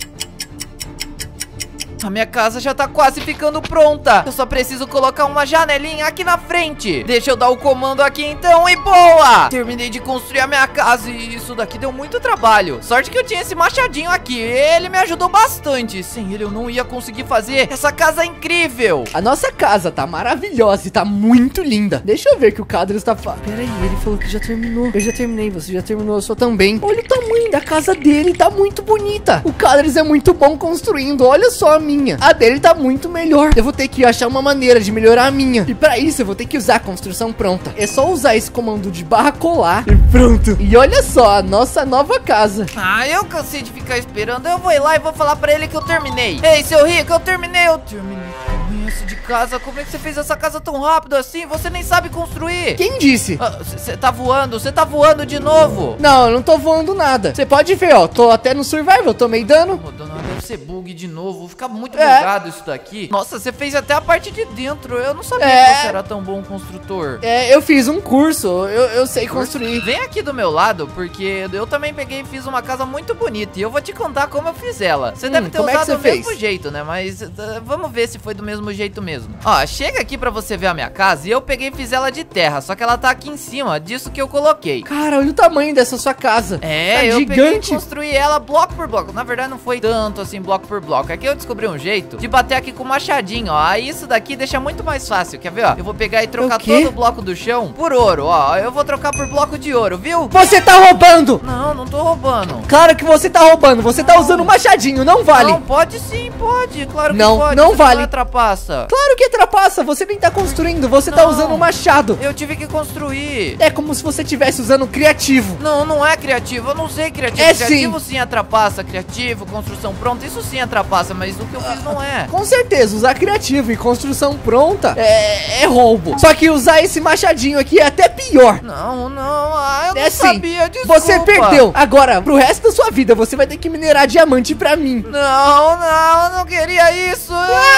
A minha casa já tá quase ficando pronta. Eu só preciso colocar uma janelinha aqui na frente. Deixa eu dar o comando aqui então e boa! Terminei de construir a minha casa e isso daqui deu muito trabalho. Sorte que eu tinha esse machadinho aqui. Ele me ajudou bastante. Sem ele eu não ia conseguir fazer essa casa incrível. A nossa casa tá maravilhosa e tá muito linda. Deixa eu ver que o Cadros tá... Fa... Pera aí, ele falou que já terminou. Eu já terminei, você já terminou, eu sou também. Olha o tamanho da casa dele, tá muito bonita. O Cadros é muito bom construindo, olha só a minha. A dele tá muito melhor. Eu vou ter que achar uma maneira de melhorar a minha. E pra isso eu vou ter que usar a construção pronta. É só usar esse comando de barra colar e pronto. E olha só, a nossa nova casa. Ah, eu cansei de ficar esperando. Eu vou ir lá e vou falar pra ele que eu terminei. Ei, seu rico, eu terminei. Eu terminei. Isso de casa, como é que você fez essa casa tão rápido assim? Você nem sabe construir. Quem disse? Você ah, tá voando, você tá voando de novo. Não, eu não tô voando nada. Você pode ver, ó, tô até no survival, tomei dano. Oh, dano deve ser bug de novo, vou ficar muito é. bugado isso daqui. Nossa, você fez até a parte de dentro. Eu não sabia é. que você era tão bom construtor. É, eu fiz um curso, eu, eu sei construir. Vem aqui do meu lado, porque eu também peguei e fiz uma casa muito bonita. E eu vou te contar como eu fiz ela. Você hum, deve ter usado é do fez? mesmo jeito, né? Mas uh, vamos ver se foi do mesmo jeito mesmo. Ó, chega aqui pra você ver a minha casa. E eu peguei e fiz ela de terra, só que ela tá aqui em cima disso que eu coloquei. Cara, olha o tamanho dessa sua casa. É, tá eu gigante. peguei e construí ela bloco por bloco. Na verdade não foi tanto assim, bloco por bloco. Aqui eu descobri um jeito de bater aqui com o machadinho, ó. Aí isso daqui deixa muito mais fácil, quer ver, ó? Eu vou pegar e trocar todo o bloco do chão por ouro, ó. Eu vou trocar por bloco de ouro, viu? Você tá roubando! Não, não tô roubando. Claro que você tá roubando, você tá usando o machadinho, não vale. Não, pode sim, pode, claro que não, pode. Não, não vale. Não é trapaça. Claro que é trapaça, você nem tá construindo, você não, tá usando o machado. Eu tive que construir. É como se você estivesse usando criativo. Não, não é criativo, eu não sei criativo. É criativo sim. sim é trapaça, criativo, construção pronta, isso sim é trapaça, mas o que eu fiz não é. Com certeza, usar criativo e construção pronta é, é roubo. Só que usar esse machadinho aqui é até pior. Não, não, ah, eu é não assim, sabia, desculpa. Você perdeu. Agora, pro resto da sua vida, você vai ter que minerar diamante pra mim. Não, não, eu não queria isso.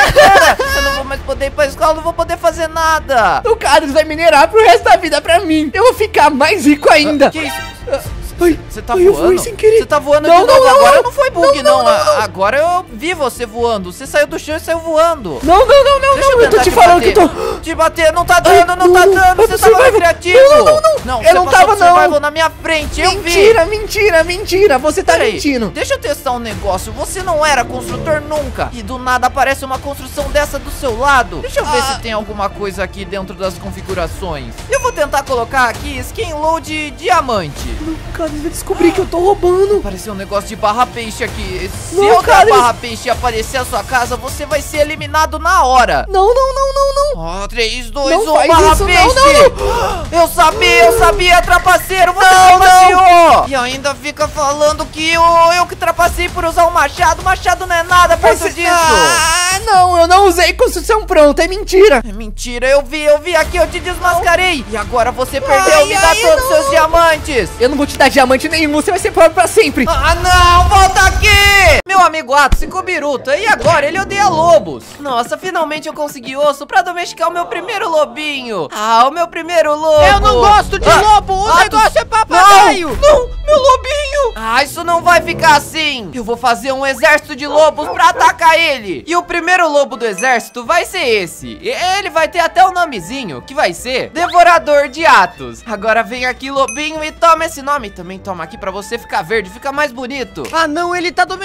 Eu não vou mais poder ir pra escola, não vou poder fazer nada. O Cadros vai minerar pro resto da vida pra mim. Eu vou ficar mais rico ainda. Que isso? Você tá voando? Você tá voando não, de novo. Não, não, agora não, não foi bug, não. não, não, não. Agora eu vi você voando. Você saiu do chão e saiu voando. Não, não, não, não, Deixa não. Eu, eu tô te falando bater. que eu tô... Te bater, não tá dando, Ai, não, não tá dando. Você tava survival. criativo. Não, não, não. Não, eu não tava, não. na minha frente, eu vi. Mentira, mentira, mentira. Você tá Peraí, mentindo. Deixa eu testar um negócio. Você não era construtor nunca. E do nada aparece uma construção dessa do seu lado. Deixa eu ver ah. se tem alguma coisa aqui dentro das configurações. Eu vou tentar colocar aqui skin load diamante. Não, cara, eu descobri ah. que eu tô roubando. Apareceu um negócio de barra peixe aqui. Se não, eu cara, der barra peixe e aparecer a sua casa, você vai ser eliminado na hora. Não, não, não, não, não. Ó, oh, três, dois, não um, barra isso, peixe. Não, não, não. Eu sabia, eu sabia, trapaceiro. Você não, trapaceou. Não. E ainda fica falando que eu, eu que trapacei por usar o machado. O machado não é nada perto você... disso. Ah, não, eu não usei construção pronta. É mentira. É mentira, eu vi, eu vi aqui, eu te desmascarei. E agora você perdeu. Ai, Me dá ai, todos os não. seus diamantes. Eu não vou te dar diamante nenhum, você vai ser pobre pra sempre. Ah, não, volta aqui. Meu amigo Atos ficou biruta. E agora? Ele odeia lobos. Nossa, finalmente eu consegui osso pra domesticar o meu primeiro lobinho. Ah, o meu primeiro lobo. Eu não gosto de ah, lobo, o Atos... negócio é papagaio. Não, não, meu lobinho. Ah, isso não vai ficar assim. Eu vou fazer um exército de lobos pra atacar ele. E o primeiro lobo do exército vai ser esse. Ele vai ter até o um nomezinho, que vai ser Devorador de Atos. Agora vem aqui, lobinho, e toma esse nome. Também toma aqui pra você ficar verde, fica mais bonito. Ah, não, ele tá domesticando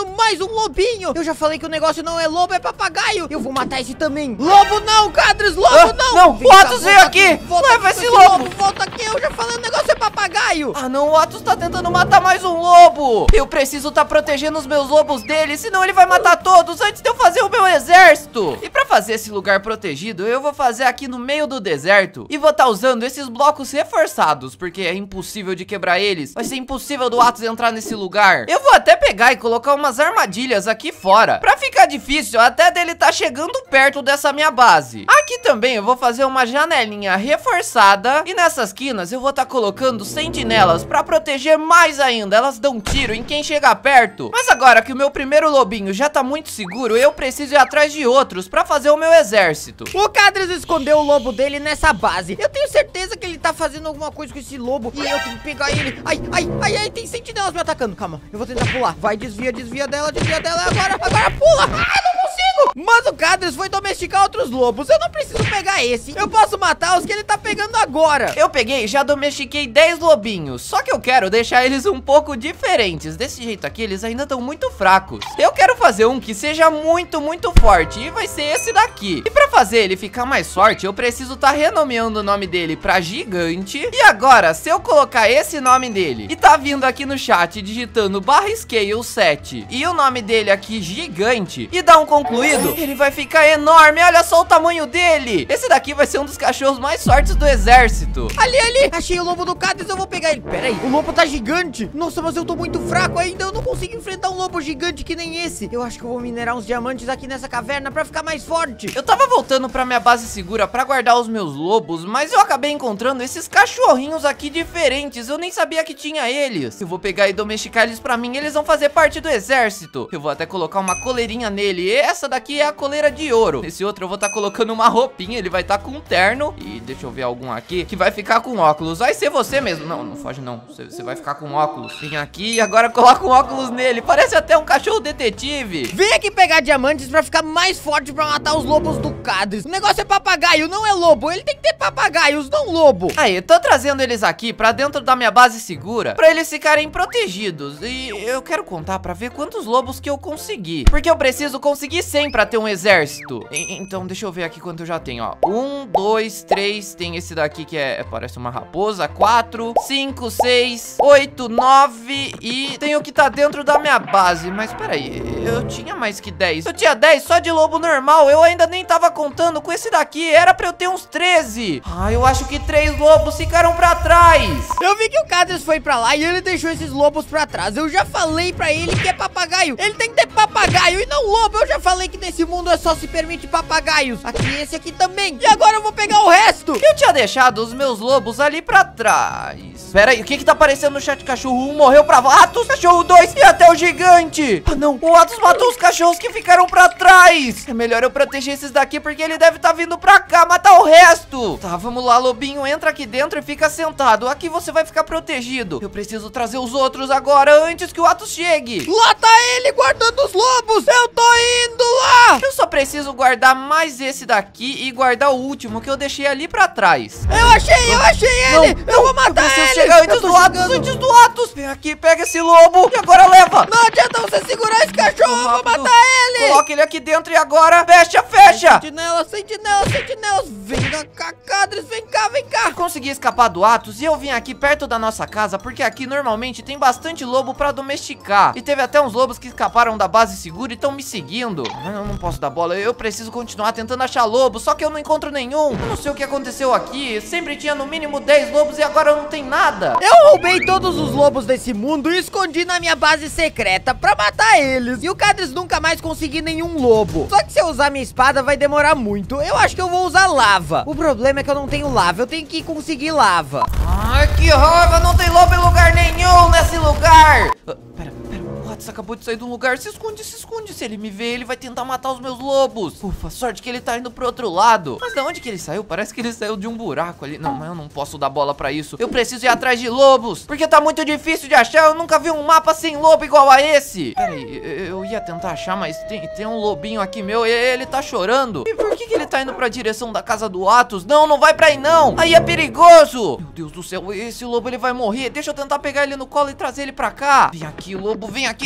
matando mais um lobinho. Eu já falei que o negócio não é lobo, é papagaio. Eu vou matar esse também. Lobo não, Cadres, lobo Ah, não. não, Vem o cá, Atos veio volta aqui. volta Leva aqui, esse lobo. Volta aqui, eu já falei, o negócio é papagaio. Ah não, o Atos tá tentando matar mais um lobo. Eu preciso tá protegendo os meus lobos dele, senão ele vai matar todos antes de eu fazer o meu exército. E pra fazer esse lugar protegido, eu vou fazer aqui no meio do deserto. E vou tá usando esses blocos reforçados, porque é impossível de quebrar eles. Vai ser impossível do Atos entrar nesse lugar. Eu vou até pegar e colocar umas armadilhas aqui fora, pra ficar difícil até dele tá chegando perto dessa minha base. Aqui também eu vou fazer uma janelinha reforçada. E nessas quinas eu vou tá colocando sentinelas pra proteger mais ainda. Elas dão tiro em quem chegar perto. Mas agora que o meu primeiro lobinho já tá muito seguro, eu preciso ir atrás de outros pra fazer o meu exército. O Cadres escondeu o lobo dele nessa base. Eu tenho certeza que ele tá fazendo alguma coisa com esse lobo. E eu tenho que pegar ele. Ai, ai, ai, ai, tem sentinelas me atacando. Calma, eu vou tentar pular. Vai, desvia, desvia dela, desvia dela. Agora, agora pula. Ai, não consigo. Mas o Cadres foi domesticar outros lobos. Eu não preciso pegar esse. Eu posso matar os que ele tá pegando agora. Eu peguei e já domestiquei dez lobinhos. Só que eu quero deixar eles um pouco diferentes. Desse jeito aqui, eles ainda estão muito fracos. Eu quero fazer um que seja muito, muito forte. E vai ser esse daqui. E pra fazer ele ficar mais forte, eu preciso tá renomeando o nome dele pra gigante. E agora, se eu colocar esse nome dele e tá vindo aqui no chat digitando barra scale sete e o nome dele aqui gigante e dar um concluído, ele vai ficar enorme. Olha só o tamanho dele. Esse daqui vai ser um dos cachorros mais fortes do exército. Ali, ali, achei o lobo do Cadres, eu vou pegar ele. Pera aí, o lobo tá gigante. Nossa, mas eu tô muito fraco ainda. Eu não consigo enfrentar um lobo gigante que nem esse. Eu acho que eu vou minerar uns diamantes aqui nessa caverna pra ficar mais forte. Eu tava voltando pra minha base segura pra guardar os meus lobos, mas eu acabei encontrando esses cachorrinhos aqui diferentes. Eu nem sabia que tinha eles. Eu vou pegar e domesticar eles pra mim, eles vão fazer parte do exército. Eu vou até colocar uma coleirinha nele. E essa daqui é a coleira de ouro. Nesse outro eu vou estar tá colocando uma roupinha, ele vai estar tá com um terno. E deixa eu ver algum aqui que vai ficar com óculos. Vai ser você mesmo. Não, não foge não. Você, você vai ficar com óculos. Vem aqui e agora coloca um óculos nele. Parece até um cachorro detetive. Vem aqui pegar diamantes pra ficar mais forte pra matar os lobos do Cadres. O negócio é papagaio, não é lobo. Ele tem que ter papagaios, não lobo. Aí, eu tô trazendo eles aqui pra dentro da minha base segura, pra eles ficarem protegidos. E eu quero contar pra ver quantos lobos que eu consegui, porque eu preciso conseguir cem pra ter um exército. E, então deixa eu ver aqui quanto eu já tenho, ó. Um, dois, três, tem esse daqui que é, parece uma raposa. Quatro, cinco, seis, oito, nove. E tem o que tá dentro da minha base. Mas peraí, eu tinha mais que dez. Eu tinha dez só de lobo normal. Eu ainda nem tava contando com esse daqui. Era pra eu ter uns treze. Ah, eu acho que três lobos ficaram pra trás. Eu vi que o Cadres foi pra lá e ele deixou esses lobos pra trás. Eu já falei pra ele que é papagaio. Ele tem que ter papagaio e não lobo. Eu já falei que nesse mundo é só se permite papagaios. Aqui, esse aqui também. E agora eu vou pegar o resto. Eu tinha deixado os meus lobos ali pra trás. Pera aí, o que que tá aparecendo no chat? Cachorro um morreu pra Atos, cachorro dois e até o gigante. Ah não, o Atos matou os cachorros que ficaram pra trás. É melhor eu proteger esses daqui porque ele deve tá vindo pra cá matar o resto. Tá, vamos lá, lobinho, entra aqui dentro e fica sentado. Aqui você vai ficar protegido. Eu preciso trazer os outros agora antes que o Atos chegue. Lá tá ele guardando os lobos. Eu tô indo lá. Eu só preciso guardar mais esse daqui e guardar o último que eu deixei ali pra trás. Eu achei, eu achei ele. Não, eu vou matar eu ele. Chegar antes do Atos, antes do Atos. Vem aqui, pega esse lobo e agora leva. Não adianta você segurar esse cachorro, eu vou matar ele. Coloca ele aqui dentro e agora fecha, fecha. Sentinela, sentinela, sentinela. Vem cá, Cadres, vem cá, vem cá. Consegui escapar do Atos e eu vim aqui perto da nossa casa porque aqui normalmente tem bastante lobo pra domesticar. E teve até uns lobos que escaparam da base segura e estão me seguindo. Eu não posso dar bola, eu preciso continuar tentando achar lobo, só que eu não encontro nenhum. Eu não sei o que aconteceu aqui, sempre tinha no mínimo dez lobos e agora não tem nada. Eu roubei todos os lobos desse mundo e escondi na minha base secreta pra matar eles. E o Cadres nunca mais conseguiu nenhum lobo. Só que se eu usar minha espada vai demorar muito. Eu acho que eu vou usar lava. O problema é que eu não tenho lava, eu tenho que conseguir lava. Ai, que raiva, não tem lobo em lugar nenhum nesse lugar. Uh, pera, pera, o Atos acabou de sair de um lugar. Se esconde, se esconde. Se ele me ver, ele vai tentar matar os meus lobos. Ufa, sorte que ele tá indo pro outro lado. Mas da onde que ele saiu? Parece que ele saiu de um buraco ali. Não, mas eu não posso dar bola pra isso. Eu preciso ir atrás de lobos, porque tá muito difícil de achar. Eu nunca vi um mapa sem lobo igual a esse. Pera aí, eu ia tentar achar, mas tem, tem um lobinho aqui meu e ele tá chorando. E por que que ele tá indo pra direção da casa do Atos? Não, não vai pra aí não. Aí é perigoso. Meu Deus do céu, esse lobo ele vai morrer. Deixa eu tentar pegar ele no colo e trazer ele pra cá. Vem aqui, lobo, vem aqui.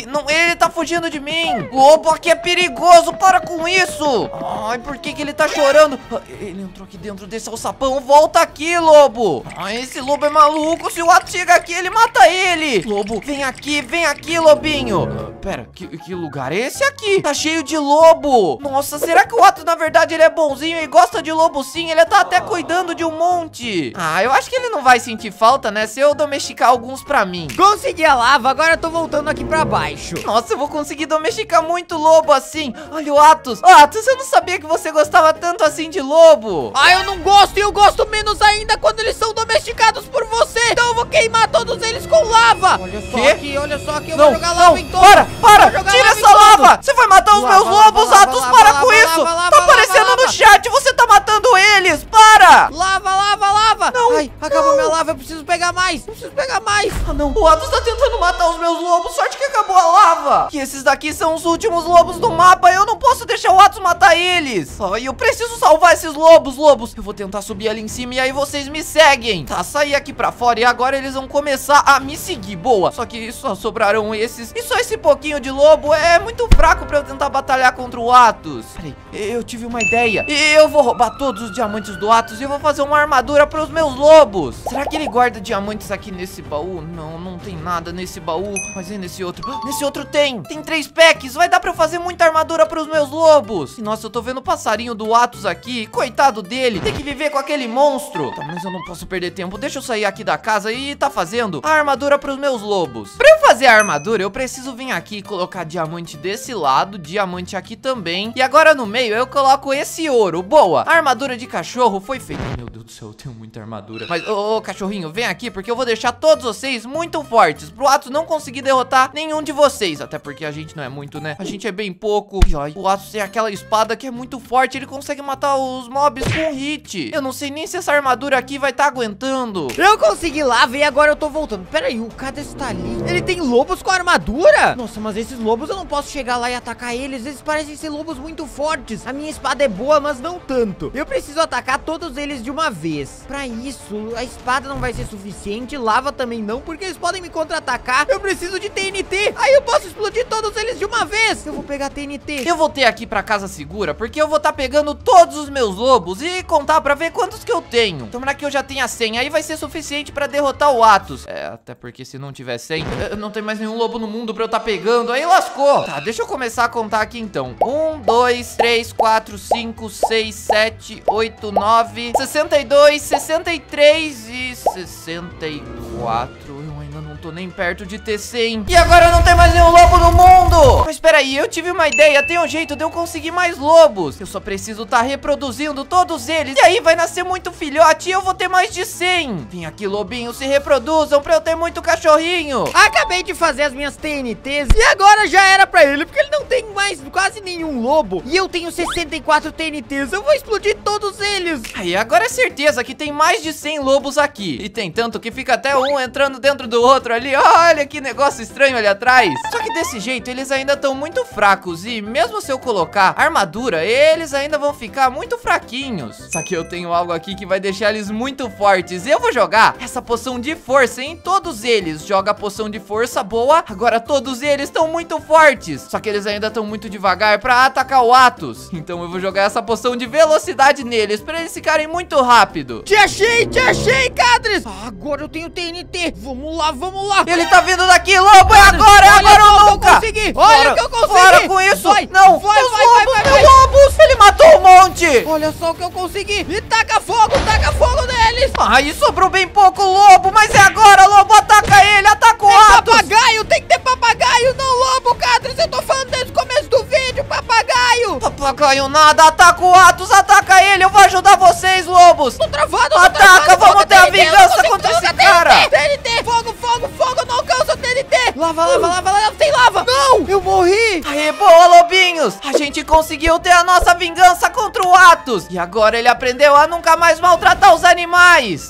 Ai, não, ele tá fugindo de mim. Lobo, aqui é perigoso, para com isso. Ai, por que que ele tá chorando? Ele entrou aqui dentro desse alçapão. Volta aqui, lobo. Ai, esse lobo é maluco. Se o Atos chega aqui, ele mata ele. Lobo, vem aqui, vem aqui, lobinho. uh, Pera, que, que lugar é esse aqui? Tá cheio de lobo. Nossa, será que o Atos, na verdade, ele é bonzinho e gosta de lobo sim? Ele tá até cuidando de um monte. Ah, eu acho que ele não vai sentir falta, né, se eu domesticar alguns pra mim. Consegui a lava, agora eu tô voltando aqui pra baixo. Nossa, eu vou conseguir domesticar muito lobo assim. Olha o Atos. Atos, eu não sabia que você gostava tanto assim de lobo. Ah, eu não gosto e eu gosto menos ainda quando eles são domesticados por você. Então eu vou queimar todos eles com lava. Olha só Quê? aqui, olha só aqui, eu Não, vou jogar lava não, em todos. para, para, Vou jogar tira lava em essa lava. todos. Você vai matar os Lava, meus lava, lobos, lava, Atos, lava, para lava, com lava, isso. lava, Tá lava, aparecendo lava. no chat, você tá matando eles, para. Lava, lava, lava. Não, Ai, acabou não. minha lava, eu preciso pegar mais. Eu preciso pegar mais. Ah, não, o Atos tá tentando matar os meus lobos, sorte que acabou a lava. E esses daqui são os últimos lobos do mapa, eu não posso deixar o Atos matar eles. Ai, eu preciso salvar esses lobos, lobos. Eu vou tentar subir ali em cima e aí vocês me seguem. Tá, saí aqui pra fora e agora eles vão começar a me seguir, boa. Só que só sobraram esses e só esse pouquinho de lobo é muito fraco pra eu tentar batalhar contra o Atos. Peraí, eu tive uma ideia. Eu vou roubar todos os diamantes do Atos e eu vou fazer uma armadura pros meus lobos. Será que ele guarda diamantes aqui nesse baú? Não, não tem nada nesse baú. Mas e nesse outro? Ah, nesse outro tem. Tem três packs. Vai dar pra eu fazer muita armadura pros meus lobos. E, nossa, eu tô vendo o passarinho do Atos aqui. Coitado dele. Tem que viver com aquele monstro. Tá, mas eu não posso perder tempo. Deixa eu sair aqui da casa e tá fazendo a armadura pros meus lobos. Pra eu fazer a armadura, eu preciso vir aqui e colocar diamante desse lado, diamante aqui também. E agora no meio eu coloco esse ouro. Boa. A armadura de cachorro foi feita. Meu Deus do céu, eu tenho muita armadura. Mas, ô, ô, cachorrinho, vem aqui porque eu vou deixar todos vocês muito fortes, pro Atos não conseguir derrotar nenhum de vocês. Até porque a gente não é muito, né? A gente é bem pouco. E ai, o Atos tem aquela espada que é muito forte. Ele consegue matar os mobs com hit. Eu não sei nem se essa armadura aqui vai estar tá aguentando. Eu consegui lava e agora eu tô voltando. Pera aí, o Cadê está ali? Ele tem lobos com armadura? Nossa, mas esses lobos eu não posso chegar lá e atacar eles. Eles parecem ser lobos muito fortes. A minha espada é boa, mas não tanto. Eu preciso atacar todos eles de uma vez. Pra isso, a espada não vai ser suficiente. Lava também não, porque eles podem me contra-atacar. Eu preciso de T N T. Aí eu posso explodir todos eles de uma vez. Eu vou pegar T N T. Eu voltei aqui pra casa segura porque eu vou estar tá pegando todos os meus lobos e contar pra ver quantos que eu tenho. Tomara que eu já tenha cem, aí vai ser suficiente pra derrotar o Atos. É, até porque se não tiver cem, não tem mais nenhum lobo no mundo pra eu estar tá pegando. Aí lascou. Tá, deixa eu começar a contar aqui então. Um, dois, três, quatro, cinco, seis, sete, oito, nove, sessenta e dois, sessenta e três e sessenta e quatro. Eu ainda não tô nem perto de ter cem. E agora não tem mais nenhum lobo no mundo. Mas peraí, eu tive uma ideia. Tem um jeito de eu conseguir mais lobos. Eu só preciso estar tá reproduzindo todos eles. E aí vai nascer muito filhote e eu vou ter mais de cem. Vem aqui, lobinho, se reproduzam pra eu ter muito cachorrinho. Acabei de fazer as minhas T N Ts e agora já era pra ele, porque ele não tem mais quase nenhum lobo. E eu tenho sessenta e quatro T N Ts. Eu vou explodir todos eles. Aí agora é certeza que tem mais de cem lobos aqui. E tem tanto que fica até um entrando dentro do outro ali. Olha que negócio estranho ali atrás. Só que desse jeito eles ainda estão muito fracos. E mesmo se eu colocar armadura, eles ainda vão ficar muito fraquinhos. Só que eu tenho algo aqui que vai deixar eles muito fortes. Eu vou jogar essa poção de força em todos eles. Joga a poção de força, boa. Agora todos eles estão muito fortes. Só que eles ainda estão muito devagar pra atacar o Atos. Então eu vou jogar essa poção de velocidade neles pra eles ficarem muito rápido. Te achei, te achei, Cadres. Ah, agora eu tenho T N T. Vamos lá, vamos lá. Ele tá vindo daqui, lobo. É agora, é agora ou nunca. Eu consegui. Olha o que eu consegui. Fora com isso. Vai, não, vai, meus vai, lobos, vai, vai, meus vai. lobos. Ele matou um monte. Olha só o que eu consegui. E taca fogo, taca fogo neles. Aí sobrou bem pouco lobo. Mas é agora, lobo. Ataca ele, ataca o é Atos. Papagaio, tem que ter papagaio, não lobo, Cadres. Eu tô falando desde o começo do vídeo, papagaio. Papagaio nada, ataca o Atos, ataca ele. Eu vou ajudar vocês, lobos. Tô travado, tô Ataca, travado, vamos fogo, ter a T N T, vingança contra esse cara. T N T, fogo, fogo, fogo, não alcança o T N T. Lava, lava, lava, lava, tem lava. Não, eu morri. Aê, boa, lobinhos. A gente conseguiu ter a nossa vingança contra o Atos. E agora ele aprendeu a nunca mais maltratar os animais.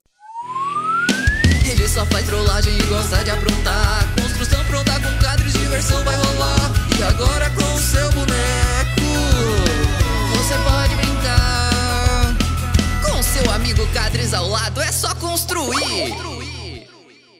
Ele só faz trollagem e gosta de aprontar. Construção pronta com Cadres, diversão vai rolar. E agora com o seu boneco você pode brincar. Com seu amigo Cadres ao lado é só construir.